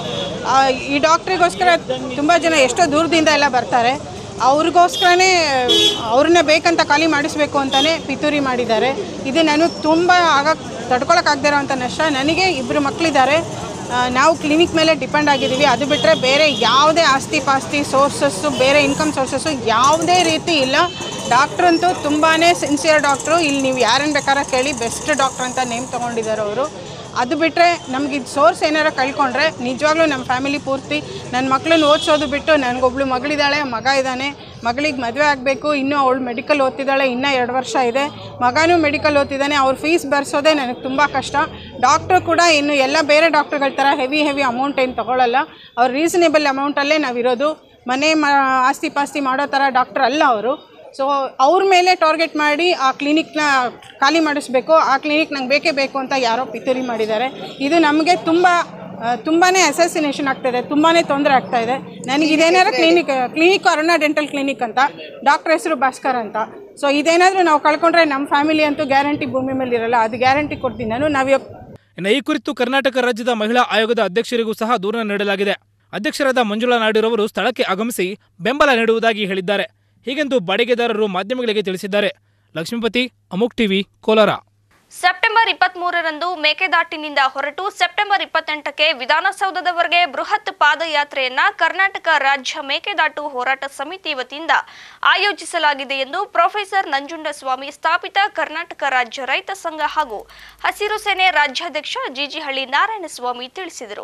ಈ ಡಾಕ್ಟ್ರಿಗೋಸ್ಕರ ತುಂಬ ಜನ ಎಷ್ಟೋ ದೂರದಿಂದ ಎಲ್ಲ ಬರ್ತಾರೆ. ಅವ್ರಿಗೋಸ್ಕರನೇ ಅವ್ರನ್ನೇ ಬೇಕಂತ ಖಾಲಿ ಮಾಡಿಸ್ಬೇಕು ಅಂತಲೇ ಪಿತೂರಿ ಮಾಡಿದ್ದಾರೆ. ಇದು ನಾನು ತುಂಬ ಆಗಕ್ಕೆ ತಡ್ಕೊಳಕ್ಕಾಗದಿರೋ ಅಂಥ ನಷ್ಟ. ನನಗೆ ಇಬ್ಬರು ಮಕ್ಕಳಿದ್ದಾರೆ, ನಾವು ಕ್ಲಿನಿಕ್ ಮೇಲೆ ಡಿಪೆಂಡ್ ಆಗಿದ್ದೀವಿ. ಅದು ಬಿಟ್ಟರೆ ಬೇರೆ ಯಾವುದೇ ಆಸ್ತಿ ಪಾಸ್ತಿ ಸೋರ್ಸಸ್ಸು ಬೇರೆ ಇನ್ಕಮ್ ಸೋರ್ಸಸ್ಸು ಯಾವುದೇ ರೀತಿ ಇಲ್ಲ. ಡಾಕ್ಟ್ರಂತೂ ತುಂಬಾ ಸಿನ್ಸಿಯರ್ ಡಾಕ್ಟ್ರು. ಇಲ್ಲಿ ನೀವು ಯಾರನ್ನು ಬೇಕಾದ್ರೆ ಕೇಳಿ, ಬೆಸ್ಟ್ ಡಾಕ್ಟ್ರ್ ಅಂತ ನೇಮ್ ತೊಗೊಂಡಿದ್ದಾರೆ ಅವರು. ಅದು ಬಿಟ್ಟರೆ ನಮ್ಗೆ ಇದು ಸೋರ್ಸ್ ಏನಾರು ಕಳ್ಕೊಂಡ್ರೆ ನಿಜವಾಗ್ಲೂ ನಮ್ಮ ಫ್ಯಾಮಿಲಿ ಪೂರ್ತಿ, ನನ್ನ ಮಕ್ಕಳನ್ನ ಓದಿಸೋದು ಬಿಟ್ಟು, ನನಗೊಬ್ಳು ಮಗಳಿದ್ದಾಳೆ, ಮಗ ಇದ್ದಾನೆ, ಮಗಳಿಗೆ ಮದುವೆ ಆಗಬೇಕು, ಇನ್ನೂ ಅವಳು ಮೆಡಿಕಲ್ ಓದ್ತಿದ್ದಾಳೆ, ಇನ್ನೂ ಎರಡು ವರ್ಷ ಇದೆ, ಮಗನೂ ಮೆಡಿಕಲ್ ಓದ್ತಿದ್ದಾನೆ, ಅವ್ರ ಫೀಸ್ ಭರಿಸೋದೇ ನನಗೆ ತುಂಬ ಕಷ್ಟ. ಡಾಕ್ಟ್ರು ಕೂಡ ಇನ್ನು ಎಲ್ಲ ಬೇರೆ ಡಾಕ್ಟ್ರುಗಳ ಥರ ಹೆವಿ ಹೆವಿ ಅಮೌಂಟ್ ಏನು ತೊಗೊಳ್ಳಲ್ಲ. ಅವ್ರು ರೀಸನೇಬಲ್ ಅಮೌಂಟಲ್ಲೇ ನಾವಿರೋದು. ಮನೆ ಮ ಆಸ್ತಿ ಪಾಸ್ತಿ ಮಾಡೋ ಥರ ಡಾಕ್ಟ್ರ್ ಅಲ್ಲ ಅವರು. ಸೊ ಅವ್ರ ಮೇಲೆ ಟಾರ್ಗೆಟ್ ಮಾಡಿ ಆ ಕ್ಲಿನಿಕ್ನ ಖಾಲಿ ಮಾಡಿಸ್ಬೇಕು, ಆ ಕ್ಲಿನಿಕ್ ನಂಗೆ ಬೇಕೇ ಬೇಕು ಅಂತ ಯಾರೋ ಪಿತೂರಿ ಮಾಡಿದ್ದಾರೆ. ಇದು ನಮಗೆ ತುಂಬ ತುಂಬಾ ಅಸಸಿನೇಷನ್ ಆಗ್ತಾಯಿದೆ, ತುಂಬಾ ತೊಂದರೆ ಆಗ್ತಾಯಿದೆ. ನನಗೆ ಇದೇನಾದ್ರು clinic clinic Aruna dental clinic ಅಂತ, ಡಾಕ್ಟ್ರ್ ಹೆಸರು ಭಾಸ್ಕರ್ ಅಂತ. ಸೊ ಇದೇನಾದರೂ ನಾವು ಕಳ್ಕೊಂಡ್ರೆ ನಮ್ಮ ಫ್ಯಾಮಿಲಿ ಅಂತೂ ಗ್ಯಾರಂಟಿ ಭೂಮಿ ಮೇಲೆ ಇರಲ್ಲ, ಅದು ಗ್ಯಾರಂಟಿ ಕೊಡ್ತೀನಿ ನಾನು. ನಾವು
ಇನ್ನು ಈ ಕುರಿತು ಕರ್ನಾಟಕ ರಾಜ್ಯದ ಮಹಿಳಾ ಆಯೋಗದ ಅಧ್ಯಕ್ಷರಿಗೂ ಸಹ ದೂರ ನೀಡಲಾಗಿದೆ. ಅಧ್ಯಕ್ಷರಾದ ಮಂಜುಳಾ ನಾಯ್ಡುರವರು ಸ್ಥಳಕ್ಕೆ ಆಗಮಿಸಿ ಬೆಂಬಲ ನೀಡುವುದಾಗಿ ಹೇಳಿದ್ದಾರೆ. ಹೀಗೆಂದು ಬಾಡಿಗೆದಾರರು ಮಾಧ್ಯಮಗಳಿಗೆ ತಿಳಿಸಿದ್ದಾರೆ. ಲಕ್ಷ್ಮೀಪತಿ, ಅಮೋಕ್ ಟಿವಿ, ಕೋಲಾರ.
ಸೆಪ್ಟೆಂಬರ್ ಇಪ್ಪತ್ತ್ ಮೂರರಂದು ಮೇಕೆದಾಟಿನಿಂದ ಹೊರಟು ಸೆಪ್ಟೆಂಬರ್ ಇಪ್ಪತ್ತೆಂಟಕ್ಕೆ ವಿಧಾನಸೌಧದವರೆಗೆ ಬೃಹತ್ ಪಾದಯಾತ್ರೆಯನ್ನ ಕರ್ನಾಟಕ ರಾಜ್ಯ ಮೇಕೆದಾಟು ಹೋರಾಟ ಸಮಿತಿ ವತಿಯಿಂದ ಆಯೋಜಿಸಲಾಗಿದೆ ಎಂದು ಪ್ರೊಫೆಸರ್ ನಂಜುಂಡಸ್ವಾಮಿ ಸ್ಥಾಪಿತ ಕರ್ನಾಟಕ ರಾಜ್ಯ ರೈತ ಸಂಘ ಹಾಗೂ ಹಸಿರು ಸೇನೆ ರಾಜ್ಯಾಧ್ಯಕ್ಷ ಜಿಜಿಹಳ್ಳಿ ನಾರಾಯಣಸ್ವಾಮಿ ತಿಳಿಸಿದರು.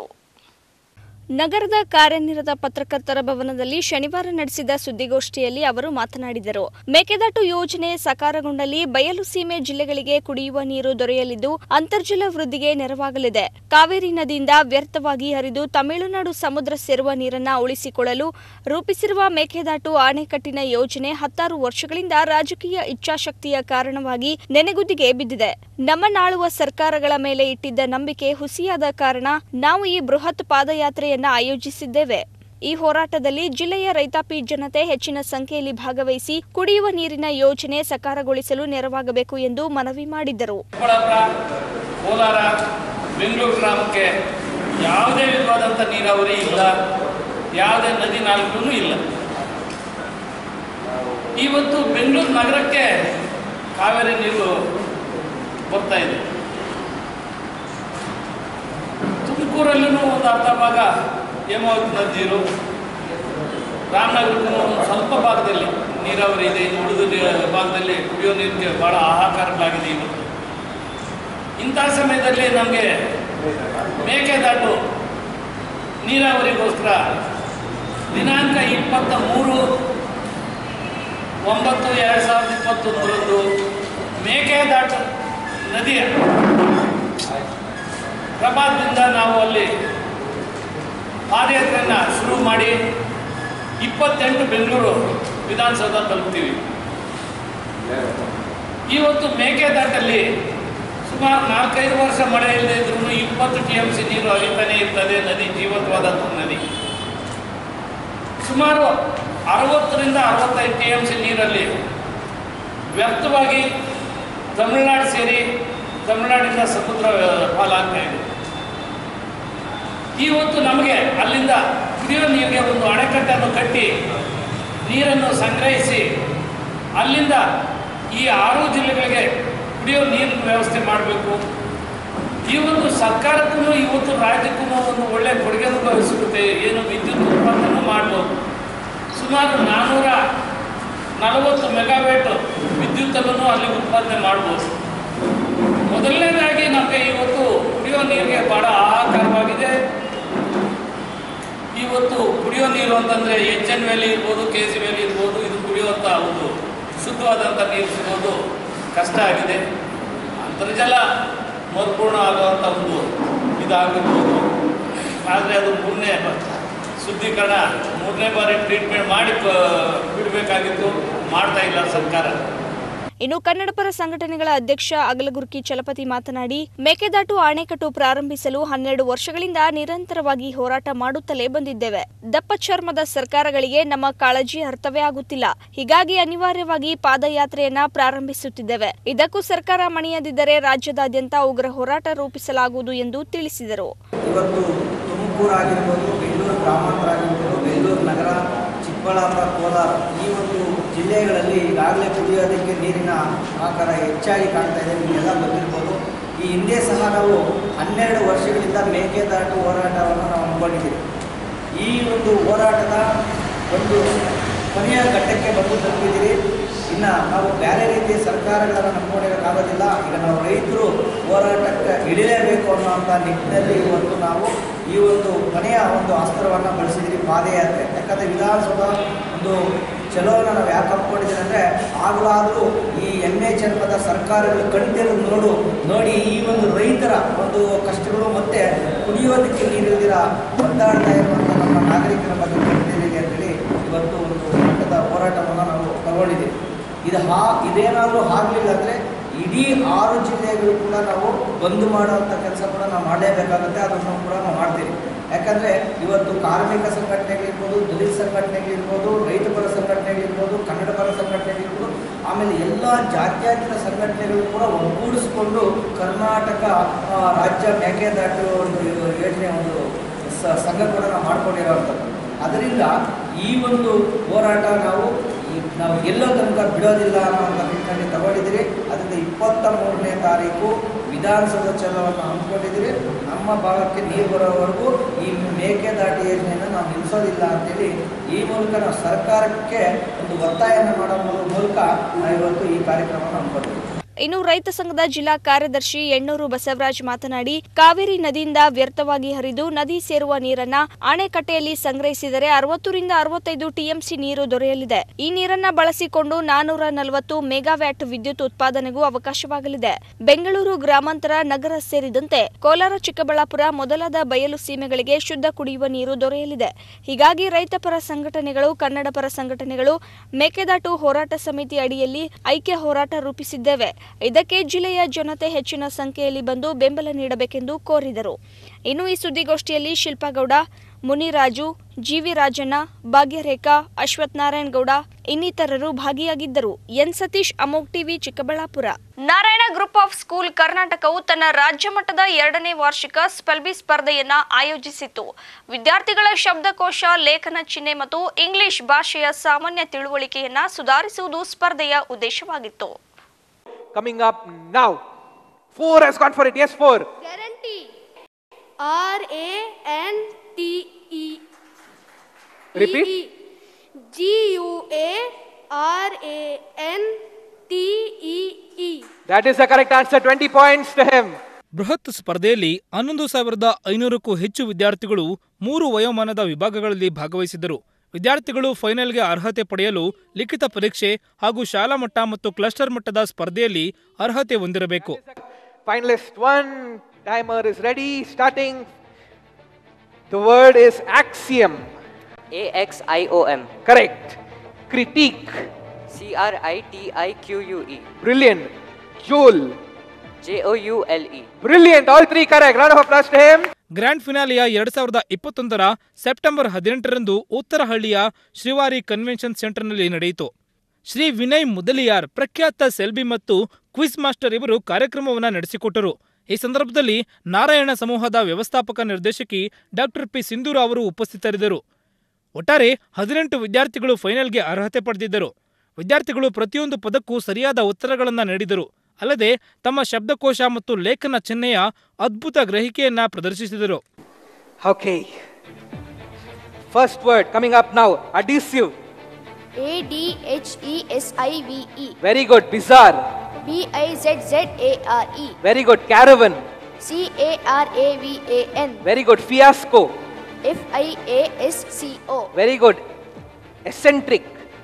ನಗರದ ಕಾರ್ಯನಿರತ ಪತ್ರಕರ್ತರ ಭವನದಲ್ಲಿ ಶನಿವಾರ ನಡೆಸಿದ ಸುದ್ದಿಗೋಷ್ಠಿಯಲ್ಲಿ ಅವರು ಮಾತನಾಡಿದರು. ಮೇಕೆದಾಟು ಯೋಜನೆ ಸಾಕಾರಗೊಂಡಲ್ಲಿ ಬಯಲು ಸೀಮೆ ಜಿಲ್ಲೆಗಳಿಗೆ ಕುಡಿಯುವ ನೀರು ದೊರೆಯಲಿದ್ದು ಅಂತರ್ಜಲ ವೃದ್ಧಿಗೆ ನೆರವಾಗಲಿದೆ. ಕಾವೇರಿ ನದಿಯಿಂದ ವ್ಯರ್ಥವಾಗಿ ಹರಿದು ತಮಿಳುನಾಡು ಸಮುದ್ರ ಸೇರುವ ನೀರನ್ನ ಉಳಿಸಿಕೊಳ್ಳಲು ರೂಪಿಸಿರುವ ಮೇಕೆದಾಟು ಅಣೆಕಟ್ಟಿನ ಯೋಜನೆ ಹತ್ತಾರು ವರ್ಷಗಳಿಂದ ರಾಜಕೀಯ ಇಚ್ಛಾಶಕ್ತಿಯ ಕಾರಣವಾಗಿ ನೆನೆಗುದಿಗೆ ಬಿದ್ದಿದೆ. ನಮ್ಮನ್ನಾಳುವ ಸರ್ಕಾರಗಳ ಮೇಲೆ ಇಟ್ಟಿದ್ದ ನಂಬಿಕೆ ಹುಸಿಯಾದ ಕಾರಣ ನಾವು ಈ ಬೃಹತ್ ಪಾದಯಾತ್ರೆಯ ಆಯೋಜಿಸಿದ್ದೇವೆ. ಈ ಹೋರಾಟದಲ್ಲಿ ಜಿಲ್ಲೆಯ ರೈತಾಪಿ ಜನತೆ ಹೆಚ್ಚಿನ ಸಂಖ್ಯೆಯಲ್ಲಿ ಭಾಗವಹಿಸಿ ಕುಡಿಯುವ ನೀರಿನ ಯೋಜನೆ ಸಾಕಾರಗೊಳಿಸಲು ನೆರವಾಗಬೇಕು ಎಂದು ಮನವಿ ಮಾಡಿದರು.
ಕೋಲಾರ ಬೆಂಗಳೂರು ಗ್ರಾಮಕ್ಕೆ ಯಾವುದೇ ವಿಧವಾದಂಥ ನೀರಾವರಿ ಇಲ್ಲ, ಯಾವುದೇ ನದಿ ನಾಲ್ಕೂ ಇಲ್ಲ. ಇವತ್ತು ಬೆಂಗಳೂರು ನಗರಕ್ಕೆ ಕಾವೇರಿ ನೀರು ಬರ್ತಾ ಇದೆ. ತುಮಕೂರಲ್ಲೂ ಒಂದು ಅರ್ಧ ಭಾಗ ಹೇಮಾವತಿ ನದಿ ನೀರು, ರಾಮನಗರಕ್ಕೂ ಒಂದು ಸ್ವಲ್ಪ ಭಾಗದಲ್ಲಿ ನೀರಾವರಿ ಇದೆ, ಇನ್ನು ಉಳಿದ ಭಾಗದಲ್ಲಿ ಕುಡಿಯೋ ನೀರಿಗೆ ಭಾಳ ಹಾಹಾಕಾರಗಳಾಗಿದೆ ಇವತ್ತು. ಇಂಥ ಸಮಯದಲ್ಲಿ ನಮಗೆ ಮೇಕೆದಾಟು ನೀರಾವರಿಗೋಸ್ಕರ ದಿನಾಂಕ ಇಪ್ಪತ್ತ ಮೂರು ಒಂಬತ್ತು ಎರಡು ಸಾವಿರದ ಇಪ್ಪತ್ತೊಂದರಂದು ಮೇಕೆದಾಟು ನದಿಯ ಪ್ರಪಾತದಿಂದ ನಾವು ಅಲ್ಲಿ ಪಾದಯಾತ್ರೆಯನ್ನು ಶುರು ಮಾಡಿ ಇಪ್ಪತ್ತೆಂಟು ಬೆಂಗಳೂರು ವಿಧಾನಸೌಧ ತಲುಪ್ತೀವಿ. ಇವತ್ತು ಮೇಕೆದಾಟಲ್ಲಿ ಸುಮಾರು ನಾಲ್ಕೈದು ವರ್ಷ ಮಳೆ ಇಲ್ಲದೆ ಇದ್ರೂ ಇಪ್ಪತ್ತು ಟಿ ಎಮ್ ಸಿ ನೀರು ಹರಿತಾನೆ ಇರ್ತದೆ. ನದಿ ಜೀವಂತವಾದಂಥ ನದಿ. ಸುಮಾರು ಅರವತ್ತರಿಂದ ಅರವತ್ತೈದು ಟಿ ಎಮ್ ಸಿ ನೀರಲ್ಲಿ ವ್ಯರ್ಥವಾಗಿ ತಮಿಳುನಾಡು ಸೇರಿ ತಮಿಳುನಾಡಿಂದ ಸಮುದ್ರ ಪಾಲಾಗ್ತಾ ಇದೆ. ಇವತ್ತು ನಮಗೆ ಅಲ್ಲಿಂದ ಕುಡಿಯೋ ನೀರಿಗೆ ಒಂದು ಅಣೆಕಟ್ಟನ್ನು ಕಟ್ಟಿ ನೀರನ್ನು ಸಂಗ್ರಹಿಸಿ ಅಲ್ಲಿಂದ ಈ ಆರು ಜಿಲ್ಲೆಗಳಿಗೆ ಕುಡಿಯೋ ನೀರಿನ ವ್ಯವಸ್ಥೆ ಮಾಡಬೇಕು. ಈ ಒಂದು ಸರ್ಕಾರಕ್ಕೂ ಇವತ್ತು ರಾಜ್ಯಕ್ಕೂ ಒಂದು ಒಳ್ಳೆಯ ಕೊಡುಗೆಯನ್ನು ಸಿಗುತ್ತೆ. ಏನು ವಿದ್ಯುತ್ ಉತ್ಪಾದನೆ ಮಾಡ್ಬೋದು. ಸುಮಾರು ನಾನ್ನೂರ ನಲವತ್ತು ಮೆಗಾವ್ಯಾಟ್ ವಿದ್ಯುತ್ತನ್ನು ಅಲ್ಲಿ ಉತ್ಪಾದನೆ ಮಾಡ್ಬೋದು. ಮೊದಲನೇದಾಗಿ ನಮಗೆ ಇವತ್ತು ಕುಡಿಯೋ ನೀರಿಗೆ ಭಾಳ ಹಾಹಾಕಾರವಾಗಿದೆ. ಇವತ್ತು ಕುಡಿಯೋ ನೀರು ಅಂತಂದರೆ ಎಚ್ ಎನ್ ವ್ಯಾಲಿ ಇರ್ಬೋದು, ಕೆ ಸಿ ವ್ಯಾಲಿ ಇರ್ಬೋದು, ಇದು ಕುಡಿಯುವಂಥ ಒಂದು ಶುದ್ಧವಾದಂಥ ನೀರು ಸಿಗೋದು ಕಷ್ಟ ಆಗಿದೆ. ಅಂತರ್ಜಲ ಮರುಪೂರ್ಣ ಆಗುವಂಥ ಒಂದು ಇದಾಗಿರ್ಬೋದು. ಆದರೆ ಅದು ಮೂರನೇ ಶುದ್ಧೀಕರಣ ಮೂರನೇ ಬಾರಿ ಟ್ರೀಟ್ಮೆಂಟ್ ಮಾಡಿ ಬಿಡಬೇಕಾಗಿತ್ತು, ಮಾಡ್ತಾ ಇಲ್ಲ ಸರ್ಕಾರ.
ಇನ್ನು ಕನ್ನಡಪರ ಸಂಘಟನೆಗಳ ಅಧ್ಯಕ್ಷ ಅಗಲಗುರ್ಕಿ ಚಲಪತಿ ಮಾತನಾಡಿ, ಮೇಕೆದಾಟು ಅಣೆಕಟ್ಟು ಪ್ರಾರಂಭಿಸಲು ಹನ್ನೆರಡು ವರ್ಷಗಳಿಂದ ನಿರಂತರವಾಗಿ ಹೋರಾಟ ಮಾಡುತ್ತಲೇ ಬಂದಿದ್ದೇವೆ. ದಪ್ಪ ಚರ್ಮದ ಸರ್ಕಾರಗಳಿಗೆ ನಮ್ಮ ಕಾಳಜಿ ಅರ್ಥವೇ ಆಗುತ್ತಿಲ್ಲ. ಹೀಗಾಗಿ ಅನಿವಾರ್ಯವಾಗಿ ಪಾದಯಾತ್ರೆಯನ್ನ ಪ್ರಾರಂಭಿಸುತ್ತಿದ್ದೇವೆ. ಇದಕ್ಕೂ ಸರ್ಕಾರ ಮಣಿಯದಿದ್ದರೆ ರಾಜ್ಯದಾದ್ಯಂತ ಉಗ್ರ ಹೋರಾಟ ರೂಪಿಸಲಾಗುವುದು ಎಂದು ತಿಳಿಸಿದರು.
ಇವತ್ತು ತುಮಕೂರು ಆಗಿರ್ಬೋದು, ಬೆಂಗಳೂರು ಗ್ರಾಮಾಂತರ ಆಗಿರ್ಬೋದು, ಬೆಂಗಳೂರು ನಗರ, ಚಿಕ್ಕಬಳ್ಳಾಪುರ, ಕೋಲಾರ ಈ ಒಂದು ಜಿಲ್ಲೆಗಳಲ್ಲಿ ಈಗಾಗಲೇ ಕುಡಿಯೋದಕ್ಕೆ ನೀರಿನ ಆಕಾರ ಹೆಚ್ಚಾಗಿ ಕಾಣ್ತಾ ಇದೆ. ನಿಮಗೆಲ್ಲ ಗೊತ್ತಿರ್ಬೋದು. ಈ ಹಿಂದೆ ಸಹ ನಾವು ಹನ್ನೆರಡು ವರ್ಷಗಳಿಂದ ಮೇಕೆದಾಟು ಹೋರಾಟವನ್ನು ನಾವು ಹಮ್ಮಿಕೊಂಡಿದ್ದೀವಿ. ಈ ಒಂದು ಹೋರಾಟದ ಒಂದು ಕೊನೆಯ ಘಟ್ಟಕ್ಕೆ ಬಂದು ತಲುಪಿದ್ದೀರಿ. ಇನ್ನು ನಾವು ಬೇರೆ ರೀತಿಯ ಸರ್ಕಾರಗಳನ್ನು ನಂಬಿಕೊಳ್ಳೋಕ್ಕಾಗೋದಿಲ್ಲ. ಈಗ ನಾವು ರೈತರು ಹೋರಾಟಕ್ಕೆ ಇಳಿಲೇಬೇಕು ಅನ್ನೋಂಥ ನಿಟ್ಟಿನಲ್ಲಿ ಇವತ್ತು ನಾವು ಈ ಒಂದು ಕೊನೆಯ ಒಂದು ಅಸ್ತ್ರವನ್ನು ಬಳಸಿದ್ದೀರಿ, ಪಾದಯಾತ್ರೆ. ಯಾಕಂದರೆ ವಿಧಾನಸೌಧ ಒಂದು ಚಲೋನ ನಾವು ಯಾಕೆ ಹಮ್ಮಿಕೊಂಡಿದ್ದೀವಿ ಅಂದರೆ ಆಗಲಾದರೂ ಈ ಎಮ್ಮೆ ಚರ್ಮದ ಸರ್ಕಾರಗಳು ಕಣ್ತೆರೆದು ನೋಡು ನೋಡಿ ಈ ಒಂದು ರೈತರ ಒಂದು ಕಷ್ಟಗಳು ಮತ್ತು ಕುಡಿಯೋದಕ್ಕೆ ನೀರಿಲ್ದಿರ ಒದ್ದಾಡ್ತಾ ಇರುವಂಥ ನಮ್ಮ ನಾಗರಿಕರ ಬಗ್ಗೆ ಕಣ್ತೆರೆಗೆ ಅಂತೇಳಿ ಇವತ್ತು ಒಂದು ಮಟ್ಟದ ಹೋರಾಟವನ್ನು ನಾವು ತಗೊಂಡಿದ್ದೀವಿ. ಇದು ಹಾ ಇದೇನಾದರೂ ಆಗಲಿಲ್ಲ ಅಂದರೆ ಇಡೀ ಆರು ಜಿಲ್ಲೆಗಳು ಕೂಡ ನಾವು ಬಂದ್ ಮಾಡುವಂಥ ಕೆಲಸ ಕೂಡ ನಾವು ಮಾಡಲೇಬೇಕಾಗುತ್ತೆ. ಅದನ್ನು ಕೂಡ ನಾವು ಮಾಡ್ತೀವಿ. ಯಾಕಂದರೆ ಇವತ್ತು ಕಾರ್ಮಿಕ ಸಂಘಟನೆಗಳಿರ್ಬೋದು, ದಲಿತ ಸಂಘಟನೆಗಳಿರ್ಬೋದು, ರೈತ ಪರ ಸಂಘಟನೆಗಳಿರ್ಬೋದು, ಕನ್ನಡ ಪರ ಸಂಘಟನೆಗಳಿರ್ಬೋದು, ಆಮೇಲೆ ಎಲ್ಲ ಜಾತ್ಯತೀತ ಸಂಘಟನೆಗಳು ಕೂಡ ಒಗ್ಗೂಡಿಸ್ಕೊಂಡು ಕರ್ನಾಟಕ ರಾಜ್ಯ ಮೇಕೆದಾಟು ಒಂದು ಯೋಜನೆ ಒಂದು ಸಂಘ ಕೂಡ ನಾವು ಮಾಡ್ಕೊಂಡಿರೋವಂಥದ್ದು. ಅದರಿಂದ ಈ ಒಂದು ಹೋರಾಟ ನಾವು ನಾವು ಎಲ್ಲೋ ತನಕ ಬಿಡೋದಿಲ್ಲ ಅನ್ನೋ ನಿಟ್ಟಿನಲ್ಲಿ ತಗೊಂಡಿದ್ದೀರಿ. ಅದರಿಂದ ಇಪ್ಪತ್ತ ಮೂರನೇ ತಾರೀಕು ವಿಧಾನಸೌಧ ಚಲೋವನ್ನು ಹಮ್ಮಿಕೊಂಡಿದ್ದೀರಿ. ನಮ್ಮ ಭಾಗಕ್ಕೆ ನೀರು ಬರೋವರೆಗೂ ಈ ಮೇಕೆದಾಟು ಯೋಜನೆಯನ್ನು ನಾವು ನಿಲ್ಲಿಸೋದಿಲ್ಲ ಅಂತೇಳಿ ಈ ಮೂಲಕ ನಾವು ಸರ್ಕಾರಕ್ಕೆ ಒಂದು ಒತ್ತಾಯವನ್ನು ಮಾಡೋ ಮೂಲಕ ನಾವು ಇವತ್ತು ಈ ಕಾರ್ಯಕ್ರಮವನ್ನು ಹಮ್ಮಿಕೊಂಡಿದ್ದೀವಿ.
ಇನ್ನು ರೈತ ಸಂಘದ ಜಿಲ್ಲಾ ಕಾರ್ಯದರ್ಶಿ ಎಣ್ಣೂರು ಬಸವರಾಜ್ ಮಾತನಾಡಿ, ಕಾವೇರಿ ನದಿಯಿಂದ ವ್ಯರ್ಥವಾಗಿ ಹರಿದು ನದಿ ಸೇರುವ ನೀರನ್ನ ಅಣೆಕಟ್ಟೆಯಲ್ಲಿ ಸಂಗ್ರಹಿಸಿದರೆ ಅರವತ್ತರಿಂದ ಅರವತ್ತೈದು ಟಿಎಂಸಿ ನೀರು ದೊರೆಯಲಿದೆ. ಈ ನೀರನ್ನ ಬಳಸಿಕೊಂಡು ನಾನೂರ ನಲವತ್ತು ಮೆಗಾವ್ಯಾಟ್ ವಿದ್ಯುತ್ ಉತ್ಪಾದನೆಗೂ ಅವಕಾಶವಾಗಲಿದೆ. ಬೆಂಗಳೂರು ಗ್ರಾಮಾಂತರ ನಗರ ಸೇರಿದಂತೆ ಕೋಲಾರ, ಚಿಕ್ಕಬಳ್ಳಾಪುರ ಮೊದಲಾದ ಬಯಲು ಸೀಮೆಗಳಿಗೆ ಶುದ್ಧ ಕುಡಿಯುವ ನೀರು ದೊರೆಯಲಿದೆ. ಹೀಗಾಗಿ ರೈತ ಪರ ಸಂಘಟನೆಗಳು, ಕನ್ನಡ ಪರ ಸಂಘಟನೆಗಳು ಮೇಕೆದಾಟು ಹೋರಾಟ ಸಮಿತಿ ಅಡಿಯಲ್ಲಿ ಐಕ್ಯ ಹೋರಾಟ ರೂಪಿಸಿದ್ದೇವೆ. ಇದಕ್ಕೆ ಜಿಲ್ಲೆಯ ಜನತೆ ಹೆಚ್ಚಿನ ಸಂಖ್ಯೆಯಲ್ಲಿ ಬಂದು ಬೆಂಬಲ ನೀಡಬೇಕೆಂದು ಕೋರಿದರು. ಇನ್ನು ಈ ಸುದ್ದಿಗೋಷ್ಠಿಯಲ್ಲಿ ಶಿಲ್ಪಾಗೌಡ, ಮುನಿರಾಜು, ಜಿವಿ ರಾಜಣ್ಣ, ಭಾಗ್ಯರೇಖಾ, ಅಶ್ವಥ್ ನಾರಾಯಣ ಗೌಡ ಇನ್ನಿತರರು ಭಾಗಿಯಾಗಿದ್ದರು. N Satish, Amogh TV, Chikkaballapur. Narayana group of school ಕರ್ನಾಟಕವು ತನ್ನ ರಾಜ್ಯ ಮಟ್ಟದ ಎರಡನೇ ವಾರ್ಷಿಕ ಸ್ಪೆಲ್ಬಿ ಸ್ಪರ್ಧೆಯನ್ನ ಆಯೋಜಿಸಿತ್ತು. ವಿದ್ಯಾರ್ಥಿಗಳ ಶಬ್ದಕೋಶ, ಲೇಖನ ಚಿಹ್ನೆ ಮತ್ತು ಇಂಗ್ಲಿಷ್ ಭಾಷೆಯ ಸಾಮಾನ್ಯ ತಿಳುವಳಿಕೆಯನ್ನ ಸುಧಾರಿಸುವುದು ಸ್ಪರ್ಧೆಯ ಉದ್ದೇಶವಾಗಿತ್ತು.
Coming up now, four has gone for it. Yes, four.
Guarantee. R A N T E.
Repeat.
G U A R A N T E E.
That is the correct answer. twenty points to him.
ಬೃಹತ್ ಸ್ಪರ್ಧೆಯಲ್ಲಿ ಹನ್ನೊಂದು ಸಾವಿರದ ಐನೂರಕ್ಕೂ ಹೆಚ್ಚು ವಿದ್ಯಾರ್ಥಿಗಳು ಮೂರು ವಯೋಮಾನದ ವಿಭಾಗಗಳಲ್ಲಿ ಭಾಗವಹಿಸಿದ್ದರು. ವಿದ್ಯಾರ್ಥಿಗಳು ಫೈನಲ್ಗೆ ಅರ್ಹತೆ ಪಡೆಯಲು ಲಿಖಿತ ಪರೀಕ್ಷೆ ಹಾಗೂ ಶಾಲಾ ಮಟ್ಟ ಮತ್ತು ಕ್ಲಸ್ಟರ್ ಮಟ್ಟದ ಸ್ಪರ್ಧೆಯಲ್ಲಿ ಅರ್ಹತೆ ಹೊಂದಿರಬೇಕು.
Finalist one, timer is ready, starting. The word is axiom.
A X I O M.
Correct. Critique.
C R I T I Q U E.
Brilliant. Joule.
J O U L E.
Brilliant. All three correct. Round of applause to him.
Grand ಫಿನಾಲಿಯ ಎರಡ್ ಸಾವಿರದ ಇಪ್ಪತ್ತೊಂದರ September ಹದಿನೆಂಟರಂದು ಉತ್ತರಹಳ್ಳಿಯ Srivari convention ಸೆಂಟರ್ನಲ್ಲಿ ನಡೆಯಿತು. ಶ್ರೀ ವಿನಯ್ ಮುದಲಿಯಾರ್, ಪ್ರಖ್ಯಾತ selfie ಮತ್ತು quiz master ಇವರು ಕಾರ್ಯಕ್ರಮವನ್ನು ನಡೆಸಿಕೊಟ್ಟರು. ಈ ಸಂದರ್ಭದಲ್ಲಿ ನಾರಾಯಣ ಸಮೂಹದ ವ್ಯವಸ್ಥಾಪಕ ನಿರ್ದೇಶಕಿ ಡಾಕ್ಟರ್ ಪಿ ಸಿಂಧೂರ ಅವರು ಉಪಸ್ಥಿತರಿದ್ದರು. ಒಟ್ಟಾರೆ ಹದಿನೆಂಟು ವಿದ್ಯಾರ್ಥಿಗಳು ಫೈನಲ್ಗೆ ಅರ್ಹತೆ ಪಡೆದಿದ್ದರು. ವಿದ್ಯಾರ್ಥಿಗಳು ಪ್ರತಿಯೊಂದು ಪದಕ್ಕೂ ಸರಿಯಾದ ಉತ್ತರಗಳನ್ನು ನೀಡಿದರು. ಅಲ್ಲದೆ ತಮ್ಮ ಶಬ್ದಕೋಶ ಮತ್ತು ಲೇಖನ ಚಿಹ್ನೆಯ ಅದ್ಭುತ ಗ್ರಹಿಕೆಯನ್ನ ಪ್ರದರ್ಶಿಸಿದರು.
Okay. First word coming up now. Adhesive.
A D H E S I V E.
Very good. Bizarre.
B I Z Z A R E.
Very good. Caravan.
C A R A V A N.
Very good. Fiasco.
F I A S C O.
Very good. Eccentric.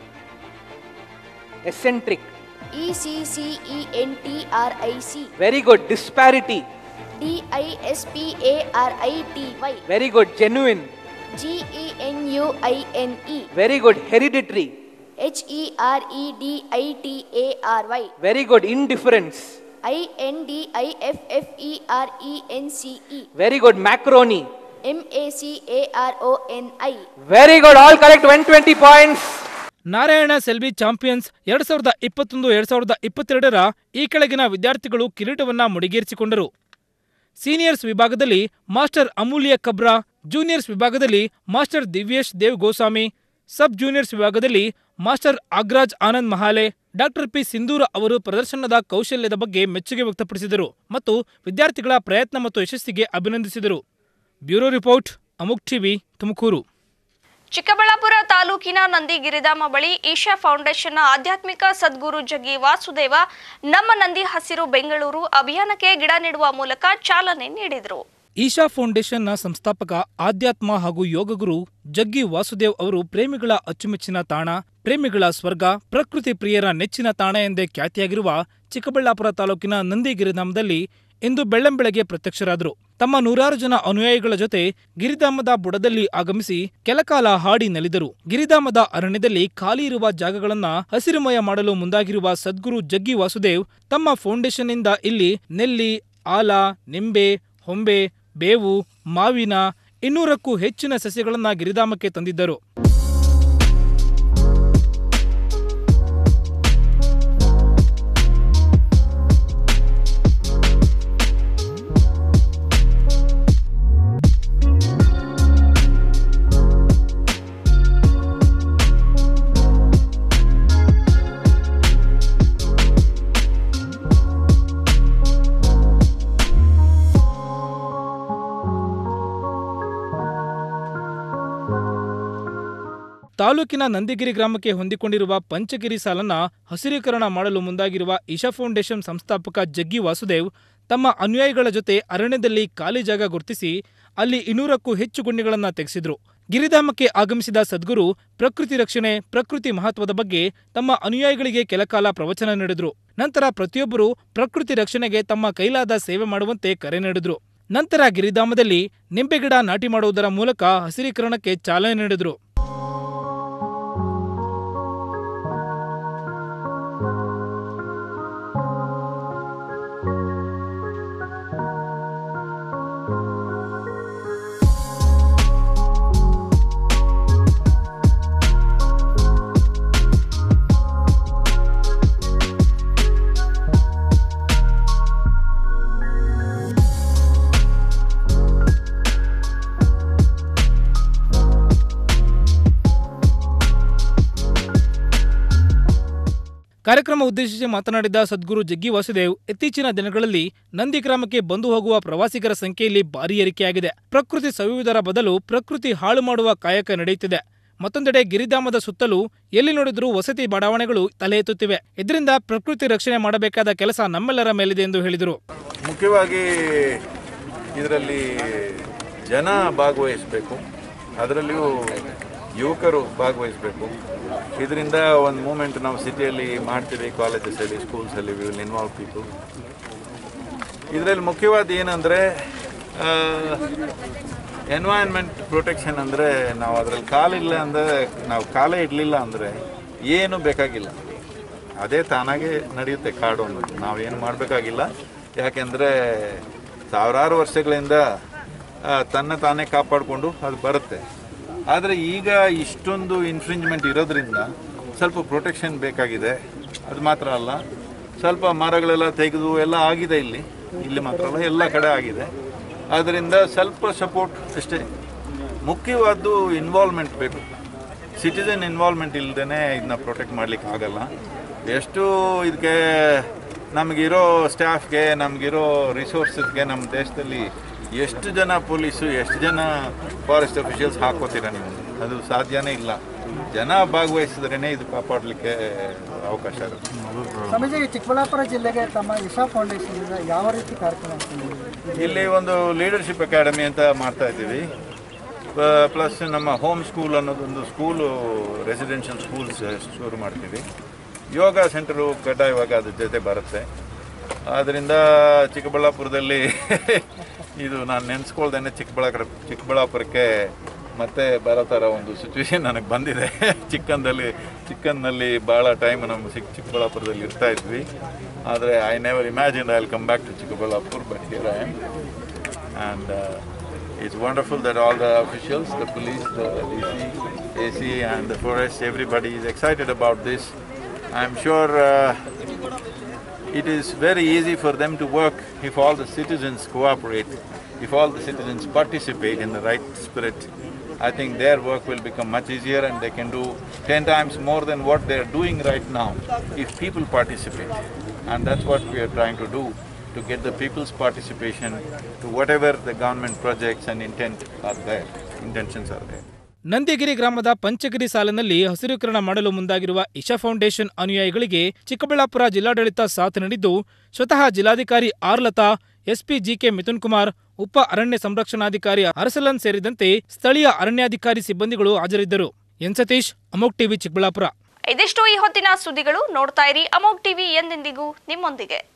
Eccentric.
E C C E N T R I C.
Very good. Disparity.
D I S P A R I T Y.
Very good. Genuine.
G E N U I N E.
Very good. Hereditary.
H E R E D I T A R Y.
Very good. Indifference.
I N D I F F E R E N C E.
Very good. Macaroni.
M A C A R O N I.
Very good. All correct. one hundred twenty points.
Narayana ಸೆಲ್ಬಿ champions ಎರಡ್ ಸಾವಿರದ ಇಪ್ಪತ್ತೊಂದು ಎರಡ್ ಸಾವಿರದ ಇಪ್ಪತ್ತೆರಡರ ಈ ಕೆಳಗಿನ ವಿದ್ಯಾರ್ಥಿಗಳು ಕಿರೀಟವನ್ನ ಮುಡಿಗೇರಿಸಿಕೊಂಡರು. ಸೀನಿಯರ್ಸ್ ವಿಭಾಗದಲ್ಲಿ ಮಾಸ್ಟರ್ ಅಮೂಲ್ಯ ಕಬ್ರಾ, ಜೂನಿಯರ್ಸ್ ವಿಭಾಗದಲ್ಲಿ master Divyesh Dev Goswami, sub juniors ವಿಭಾಗದಲ್ಲಿ ಮಾಸ್ಟರ್ ಅಗ್ರಾಜ್ ಆನಂದ್ ಮಹಾಲೆ. ಡಾಕ್ಟರ್ ಪಿ ಸಿಂಧೂರ ಅವರು ಪ್ರದರ್ಶನದ ಕೌಶಲ್ಯದ ಬಗ್ಗೆ ಮೆಚ್ಚುಗೆ ವ್ಯಕ್ತಪಡಿಸಿದರು ಮತ್ತು ವಿದ್ಯಾರ್ಥಿಗಳ ಪ್ರಯತ್ನ ಮತ್ತು ಯಶಸ್ಸಿಗೆ ಅಭಿನಂದಿಸಿದರು. Bureau report, Amogh TV, Tumkur.
Chikkaballapur ತಾಲೂಕಿನ ನಂದಿಗಿರಿಧಾಮ ಬಳಿ ಈಶಾ ಫೌಂಡೇಶನ್ನ ಆಧ್ಯಾತ್ಮಿಕ ಸದ್ಗುರು ಜಗ್ಗಿ ವಾಸುದೇವ ನಮ್ಮ ನಂದಿ ಹಸಿರು ಬೆಂಗಳೂರು ಅಭಿಯಾನಕ್ಕೆ ಗಿಡ ನೆಡುವ ಮೂಲಕ ಚಾಲನೆ ನೀಡಿದರು.
ಈಶಾ ಫೌಂಡೇಶನ್ನ ಸಂಸ್ಥಾಪಕ ಆಧ್ಯಾತ್ಮ ಹಾಗೂ ಯೋಗಗುರು ಜಗ್ಗಿ ವಾಸುದೇವ್ ಅವರು ಪ್ರೇಮಿಗಳ ಅಚ್ಚುಮೆಚ್ಚಿನ ತಾಣ, ಪ್ರೇಮಿಗಳ ಸ್ವರ್ಗ, ಪ್ರಕೃತಿ ಪ್ರಿಯರ ನೆಚ್ಚಿನ ತಾಣ ಎಂದೇ ಖ್ಯಾತಿಯಾಗಿರುವ ಚಿಕ್ಕಬಳ್ಳಾಪುರ ತಾಲೂಕಿನ ನಂದಿಗಿರಿಧಾಮದಲ್ಲಿ ಇಂದು ಬೆಳ್ಳಂಬೆಳಗ್ಗೆ ಪ್ರತ್ಯಕ್ಷರಾದರು. ತಮ್ಮ ನೂರಾರು ಜನ ಅನುಯಾಯಿಗಳ ಜೊತೆ ಗಿರಿಧಾಮದ ಬುಡದಲ್ಲಿ ಆಗಮಿಸಿ ಕೆಲಕಾಲ ಹಾಡಿ ನಲಿದರು. ಗಿರಿಧಾಮದ ಅರಣ್ಯದಲ್ಲಿ ಖಾಲಿ ಇರುವ ಜಾಗಗಳನ್ನ ಹಸಿರುಮಯ ಮಾಡಲು ಮುಂದಾಗಿರುವ ಸದ್ಗುರು ಜಗ್ಗಿ ವಾಸುದೇವ್ ತಮ್ಮ ಫೌಂಡೇಶನ್ನಿಂದ ಇಲ್ಲಿ ನೆಲ್ಲಿ, ಆಲ, ನಿಂಬೆ, ಹೊಂಬೆ, ಬೇವು, ಮಾವಿನ ಇನ್ನೂರಕ್ಕೂ ಹೆಚ್ಚಿನ ಸಸ್ಯಗಳನ್ನ ಗಿರಿಧಾಮಕ್ಕೆ ತಂದಿದ್ದರು. ತಾಲೂಕಿನ ನಂದಿಗಿರಿ ಗ್ರಾಮಕ್ಕೆ ಹೊಂದಿಕೊಂಡಿರುವ ಪಂಚಗಿರಿ ಸಾಲನ್ನ ಹಸಿರೀಕರಣ ಮಾಡಲು ಮುಂದಾಗಿರುವ ಈಶಾ ಫೌಂಡೇಶನ್ ಸಂಸ್ಥಾಪಕ ಜಗ್ಗಿ ವಾಸುದೇವ್ ತಮ್ಮ ಅನುಯಾಯಿಗಳ ಜೊತೆ ಅರಣ್ಯದಲ್ಲಿ ಖಾಲಿ ಜಾಗ ಗುರುತಿಸಿ ಅಲ್ಲಿ ಇನ್ನೂರಕ್ಕೂ ಹೆಚ್ಚು ಗುಂಡಿಗಳನ್ನು ತೆಗೆಸಿದ್ರು. ಗಿರಿಧಾಮಕ್ಕೆ ಆಗಮಿಸಿದ ಸದ್ಗುರು ಪ್ರಕೃತಿ ರಕ್ಷಣೆ, ಪ್ರಕೃತಿ ಮಹತ್ವದ ಬಗ್ಗೆ ತಮ್ಮ ಅನುಯಾಯಿಗಳಿಗೆ ಕೆಲಕಾಲ ಪ್ರವಚನ ನೀಡಿದ್ರು. ನಂತರ ಪ್ರತಿಯೊಬ್ಬರೂ ಪ್ರಕೃತಿ ರಕ್ಷಣೆಗೆ ತಮ್ಮ ಕೈಲಾದ ಸೇವೆ ಮಾಡುವಂತೆ ಕರೆ ನೀಡಿದ್ರು. ನಂತರ ಗಿರಿಧಾಮದಲ್ಲಿ ನಿಂಬೆಗಿಡ ನಾಟಿ ಮಾಡುವುದರ ಮೂಲಕ ಹಸಿರೀಕರಣಕ್ಕೆ ಚಾಲನೆ ನೀಡಿದ್ರು. ಕಾರ್ಯಕ್ರಮ ಉದ್ದೇಶಿಸಿ ಮಾತನಾಡಿದ ಸದ್ಗುರು ಜಗ್ಗಿ ವಾಸುದೇವ್, ಇತ್ತೀಚಿನ ದಿನಗಳಲ್ಲಿ ನಂದಿ ಗ್ರಾಮಕ್ಕೆ ಬಂದು ಹೋಗುವ ಪ್ರವಾಸಿಗರ ಸಂಖ್ಯೆಯಲ್ಲಿ ಭಾರಿ ಏರಿಕೆಯಾಗಿದೆ. ಪ್ರಕೃತಿ ಸವಿಯುವುದರ ಬದಲು ಪ್ರಕೃತಿ ಹಾಳು ಮಾಡುವ ಕಾಯಕ ನಡೆಯುತ್ತಿದೆ. ಮತ್ತೊಂದೆಡೆ ಗಿರಿಧಾಮದ ಸುತ್ತಲೂ ಎಲ್ಲಿ ನೋಡಿದ್ರೂ ವಸತಿ ಬಡಾವಣೆಗಳು ತಲೆ ಎತ್ತುತ್ತಿವೆ. ಇದರಿಂದ ಪ್ರಕೃತಿ ರಕ್ಷಣೆ ಮಾಡಬೇಕಾದ ಕೆಲಸ ನಮ್ಮೆಲ್ಲರ ಮೇಲಿದೆ ಎಂದು ಹೇಳಿದರು.
ಮುಖ್ಯವಾಗಿ ಇದರಲ್ಲಿ ಜನ ಭಾಗವಹಿಸಬೇಕು, ಅದರಲ್ಲಿಯೂ ಯುವಕರು ಭಾಗವಹಿಸಬೇಕು. ಇದರಿಂದ ಒಂದು ಮೂಮೆಂಟ್ ನಾವು ಸಿಟಿಯಲ್ಲಿ ಮಾಡ್ತೀವಿ, ಕಾಲೇಜಸಲ್ಲಿ, ಸ್ಕೂಲ್ಸಲ್ಲಿ, ವಿ ವಿಲ್ ಇನ್ವಾಲ್ವ್ ಪೀಪಲ್. ಇದರಲ್ಲಿ ಮುಖ್ಯವಾದ ಏನಂದರೆ ಎನ್ವೈರನ್ಮೆಂಟ್ ಪ್ರೊಟೆಕ್ಷನ್. ಅಂದರೆ ನಾವು ಅದರಲ್ಲಿ ಕಾಲಿಲ್ಲ ಅಂದರೆ, ನಾವು ಕಾಲೇ ಇಡಲಿಲ್ಲ ಅಂದರೆ ಏನೂ ಬೇಕಾಗಿಲ್ಲ, ಅದೇ ತಾನಾಗೆ ನಡೆಯುತ್ತೆ ಕಾಡು ಅನ್ನೋದು. ನಾವೇನು ಮಾಡಬೇಕಾಗಿಲ್ಲ, ಯಾಕೆಂದರೆ ಸಾವಿರಾರು ವರ್ಷಗಳಿಂದ ತನ್ನ ತಾನೇ ಕಾಪಾಡಿಕೊಂಡು ಅದು ಬರುತ್ತೆ. ಆದರೆ ಈಗ ಇಷ್ಟೊಂದು ಇನ್ಫ್ರಿಂಜ್ಮೆಂಟ್ ಇರೋದ್ರಿಂದ ಸ್ವಲ್ಪ ಪ್ರೊಟೆಕ್ಷನ್ ಬೇಕಾಗಿದೆ. ಅದು ಮಾತ್ರ ಅಲ್ಲ, ಸ್ವಲ್ಪ ಮರಗಳೆಲ್ಲ ತೆಗೆದು ಎಲ್ಲ ಆಗಿದೆ, ಇಲ್ಲಿ ಇಲ್ಲಿ ಮಾತ್ರ ಅಲ್ಲ, ಎಲ್ಲ ಕಡೆ ಆಗಿದೆ. ಆದ್ದರಿಂದ ಸ್ವಲ್ಪ ಸಪೋರ್ಟ್ ಅಷ್ಟೇ. ಮುಖ್ಯವಾದ್ದು ಇನ್ವಾಲ್ವ್ಮೆಂಟ್ ಬೇಕು. ಸಿಟಿಸನ್ ಇನ್ವಾಲ್ವ್ಮೆಂಟ್ ಇಲ್ಲದೇ ಇದನ್ನ ಪ್ರೊಟೆಕ್ಟ್ ಮಾಡಲಿಕ್ಕೆ ಆಗಲ್ಲ. ಎಷ್ಟು ಇದಕ್ಕೆ ನಮಗಿರೋ ಸ್ಟಾಫ್ಗೆ, ನಮಗಿರೋ ರಿಸೋರ್ಸಸ್ಗೆ ನಮ್ಮ ದೇಶದಲ್ಲಿ ಎಷ್ಟು ಜನ ಪೊಲೀಸು, ಎಷ್ಟು ಜನ ಫಾರೆಸ್ಟ್ ಅಫಿಷಿಯಲ್ಸ್ ಹಾಕೋತೀರ ನೀವು? ಅದು ಸಾಧ್ಯನೇ ಇಲ್ಲ. ಜನ ಭಾಗವಹಿಸಿದ್ರೇ ಇದು ಕಾಪಾಡಲಿಕ್ಕೆ ಅವಕಾಶ ಇರುತ್ತೆ.
ಸ್ವಾಮೀಜಿ, ಚಿಕ್ಕಬಳ್ಳಾಪುರ ಜಿಲ್ಲೆಗೆ ತಮ್ಮ ಇಶಾ ಫೌಂಡೇಶನ್ ಯಾವ ರೀತಿ ಕಾರ್ಯಕ್ರಮ?
ಇಲ್ಲಿ ಒಂದು ಲೀಡರ್ಶಿಪ್ ಅಕಾಡೆಮಿ ಅಂತ ಮಾಡ್ತಾ ಇದ್ದೀವಿ. ಪ್ಲಸ್ ನಮ್ಮ ಹೋಮ್ ಸ್ಕೂಲ್ ಅನ್ನೋದೊಂದು ಸ್ಕೂಲು, ರೆಸಿಡೆನ್ಷಿಯಲ್ ಸ್ಕೂಲ್ಸ್ ಶುರು ಮಾಡ್ತೀವಿ. ಯೋಗ ಸೆಂಟರು ಕಡ್ಡಾಯವಾಗಿ ಅದ್ರ ಜೊತೆ ಬರುತ್ತೆ. ಆದ್ದರಿಂದ ಚಿಕ್ಕಬಳ್ಳಾಪುರದಲ್ಲಿ ಇದು ನಾನು ನೆನೆಸ್ಕೊಳ್ದೇನೆ ಚಿಕ್ಕಬಳ್ಳಾಪುರ ಚಿಕ್ಕಬಳ್ಳಾಪುರಕ್ಕೆ ಮತ್ತೆ ಬರೋ ಥರ ಒಂದು ಸಿಚುವೇಶನ್ ನನಗೆ ಬಂದಿದೆ. ಚಿಕ್ಕಂದಲ್ಲಿ ಚಿಕ್ಕನ್ನಲ್ಲಿ ಭಾಳ ಟೈಮ್ ನಮ್ಮ ಚಿಕ್ಕ ಚಿಕ್ಕಬಳ್ಳಾಪುರದಲ್ಲಿ ಇರ್ತಾ ಇದ್ವಿ. ಆದರೆ I never imagine I will come back to Chikkaballapur, but here I am. And it's wonderful that all the officials, the police, the D C, A C and the forest, everybody is excited about this. I am sure it is very easy for them to work if all the citizens cooperate, if all the citizens participate in the right spirit. I think their work will become much easier and they can do ten times more than what they are doing right now if people participate. And that's what we are trying to do, to get the people's participation to whatever the government projects and intent are there, intentions are there.
Nandigiri ಗ್ರಾಮದ ಪಂಚಗಿರಿ ಸಾಲಿನಲ್ಲಿ ಹಸಿರೀಕರಣ ಮಾಡಲು ಮುಂದಾಗಿರುವ Isha foundation ಅನುಯಾಯಿಗಳಿಗೆ Chikkaballapur ಜಿಲ್ಲಾಡಳಿತ ಸಾಥ್ ನೀಡಿದ್ದು, ಸ್ವತಃ ಜಿಲ್ಲಾಧಿಕಾರಿ R Latha, SP GK Mithun Kumar, ಉಪ ಅರಣ್ಯ ಸಂರಕ್ಷಣಾಧಿಕಾರಿ ಅರಸಲನ್ ಸೇರಿದಂತೆ ಸ್ಥಳೀಯ ಅರಣ್ಯಾಧಿಕಾರಿ ಸಿಬ್ಬಂದಿಗಳು ಹಾಜರಿದ್ದರು. ಎನ್ ಸತೀಶ್, ಅಮೋಘ್ ಟಿವಿ, ಚಿಕ್ಕಬಳ್ಳಾಪುರ.
ಇದಿಷ್ಟು ಈ ಹೊತ್ತಿನ ಸುದ್ದಿಗಳು. ನೋಡ್ತಾ ಇರಿ ಅಮೋಘ್ ಟಿವಿ, ಎಂದೆಂದಿಗೂ ನಿಮ್ಮೊಂದಿಗೆ.